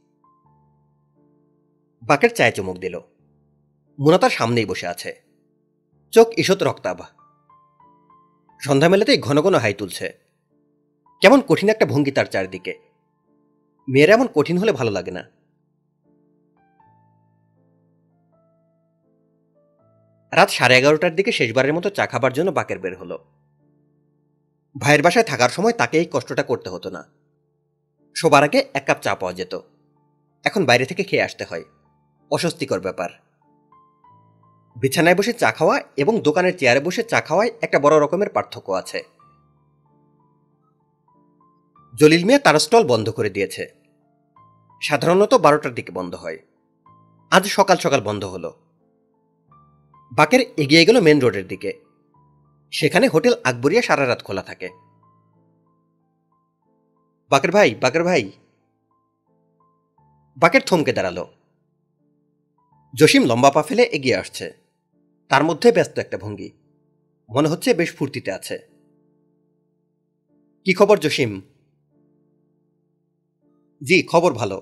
বাকের চায়ে চুমুক দিল। মোনা তার সামনেই বসে আছে, চোখ ঈষৎ রক্তাভ। সন্ধ্যা মেলাতেই ঘন ঘন হাই তুলছে। কেমন কঠিন একটা ভঙ্গি তার চারদিকে। মেয়েরা এমন কঠিন হলে ভালো লাগে না। রাত 11:30টার দিকে শেষবারের মতো চা খাবার জন্য বাকের বের হলো। ভাইয়ের বাসায় থাকার সময় তাকে এই কষ্টটা করতে হতো না। শোবার আগে 1 কাপ চা পাওয়া যেত, এখন বাইরে থেকে খেয়ে আসতে হয়। অস্বস্তিকর ব্যাপার। বিছানায় বসে চা খাওয়া এবং দোকানের চেয়ারে বসে চা খাওয়ায় একটা বড় রকমের পার্থক্য আছে। জলিল মিয়া তার স্টল বন্ধ করে দিয়েছে। সাধারণত 12টার দিকে বন্ধ হয়, আজ সকাল সকাল বন্ধ হলো। বাকের এগিয়ে গেল মেন রোডের দিকে। সেখানে হোটেল আকবরিয়া সারা রাত খোলা থাকে। বাকের ভাই, বাকের ভাই। বাকের থমকে দাঁড়ালো। জসিম লম্বা পা ফেলে এগিয়ে আসছে, তার মধ্যে ব্যস্ত একটা ভঙ্গি। মনে হচ্ছে বেশ ফুর্তিতে আছে। কি খবর জসিম? জি, খবর ভালো।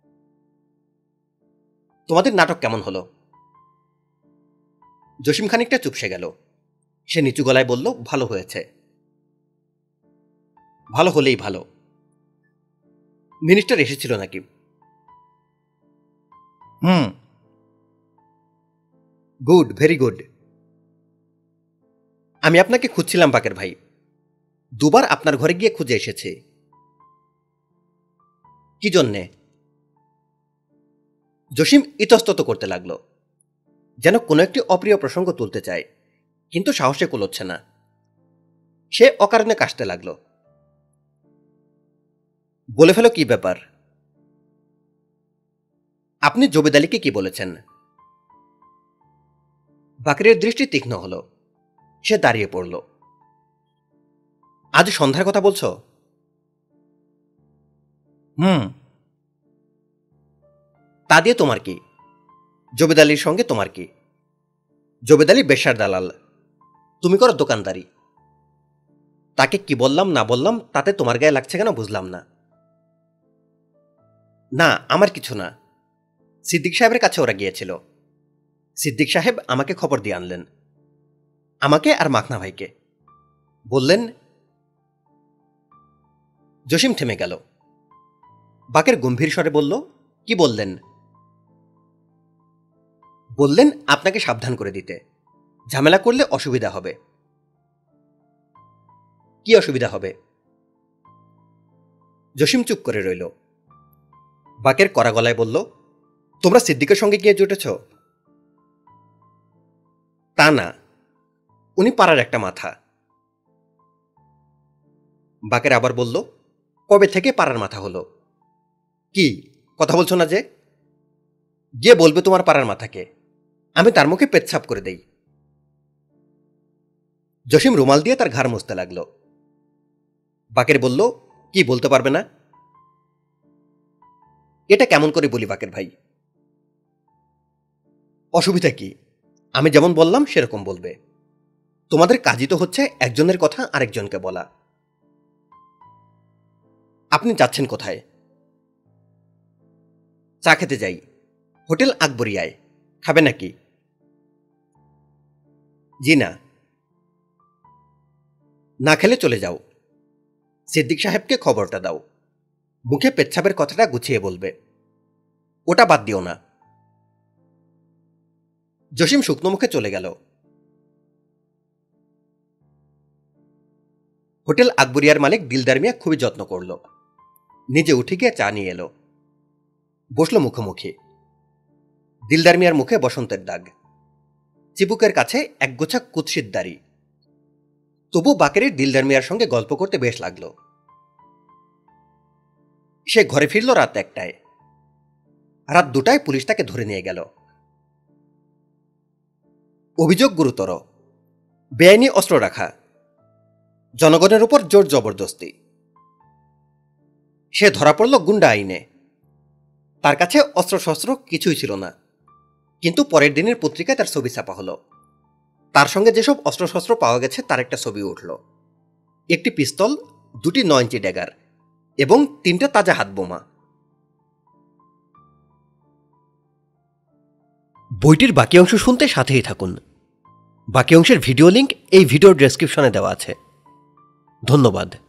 তোমাদের নাটক কেমন হলো? জসিম খানিকটা চুপসে গেল। সে নিচু গলায় বলল, ভালো হয়েছে। ভালো হলেই ভালো। মিনিস্টার এসেছিল নাকি? Good, very good. আমি আপনাকে খুঁজছিলাম বাকের ভাই, 2বার আপনার ঘরে গিয়ে খুঁজে এসেছি। কি জন্যে? জসিম ইতস্তত করতে লাগলো, যেন কোনো একটি অপ্রিয় প্রসঙ্গ তুলতে চায়, কিন্তু সাহসে কুলোচ্ছে না। সে অকারণে কাশতে লাগলো। বলে ফেলো কি ব্যাপার। আপনি জবেদ আলীকে কি বলেছেন? বাকেরের দৃষ্টি তীক্ষ্ণ হলো। সে দাঁড়িয়ে পড়ল। আজ সন্ধ্যার কথা বলছো? তা দিয়ে তোমার কি? জবেদ আলীর সঙ্গে তোমার কি? জবেদ আলী বেশ্যার দালাল, তুমি করো দোকানদারি। তাকে কি বললাম না বললাম তাতে তোমার গায়ে লাগছে কেন বুঝলাম না। না, আমার কিছু না। সিদ্দিক সাহেবের কাছে ওরা গিয়েছিল। সিদ্দিক সাহেব আমাকে খবর দিয়ে আনলেন, আমাকে আর মাখনা ভাইকে। বললেন। জসিম থেমে গেল। বাকের গম্ভীর স্বরে বলল, কি বললেন? বললেন আপনাকে সাবধান করে দিতে, ঝামেলা করলে অসুবিধা হবে। কি অসুবিধা হবে? জসিম চুপ করে রইল। বাকের কড়া গলায় বলল, তোমরা সিদ্দিকের সঙ্গে গিয়ে জুটেছ? তা না, উনি পাড়ার একটা মাথা। বাকের আবার বলল, কবে থেকে পাড়ার মাথা হলো? কি কথা বলছো না যে? গিয়ে বলবে তোমার পাড়ার মাথাকে, আমি তার মুখে পেচ্ছাপ করে দেই। জসিম রুমাল দিয়ে তার ঘাড় মুছতে লাগলো। বাকের বলল, কি বলতে পারবে না? এটা কেমন করে বলি বাকের ভাই? অসুবিধা কি? আমি যেমন বললাম সেরকম বলবে। তোমাদের কাজই তো হচ্ছে একজনের কথা আরেকজনকে বলা। আপনি যাচ্ছেন কোথায়? চা খেতে যাই, হোটেল আকবরিয়ায়। খাবে নাকি? জি না। না খেলে চলে যাও। সিদ্দিক সাহেবকে খবরটা দাও। মুখে পেচ্ছাবের কথাটা গুছিয়ে বলবে। ওটা বাদ দিও না। জসিম শুকনো মুখে চলে গেল। হোটেল আকবরিয়ার মালিক দিলদার মিয়া খুবই যত্ন করল। নিজে উঠে গিয়ে চা নিয়ে এলো, বসল মুখোমুখি। দিলদার মিয়ার মুখে বসন্তের দাগ, চিবুকের কাছে একগোছা কুৎসিত দাড়ি। তবু বাকেরের দিলদার মিয়ার সঙ্গে গল্প করতে বেশ লাগলো। সে ঘরে ফিরল রাত 1টায়। রাত 2টায় পুলিশ তাকে ধরে নিয়ে গেল। অভিযোগ গুরুতর, বেআইনি অস্ত্র রাখা, জনগণের উপর জোর জবরদস্তি। সে ধরা পড়ল গুন্ডা আইনে। তার কাছে অস্ত্রশস্ত্র কিছুই ছিল না, কিন্তু পরের দিনের পত্রিকায় তার ছবি ছাপা হলো। তার সঙ্গে যেসব অস্ত্রশস্ত্র পাওয়া গেছে তার একটা ছবি উঠল। একটি পিস্তল, 2টি 9 ইঞ্চি ড্যাগার এবং 3টে তাজা হাত বোমা। বইটির বাকি অংশ শুনতে সাথেই থাকুন। বাকি অংশের ভিডিও লিংক এই ভিডিওর ডেসক্রিপশনে দেওয়া আছে। ধন্যবাদ।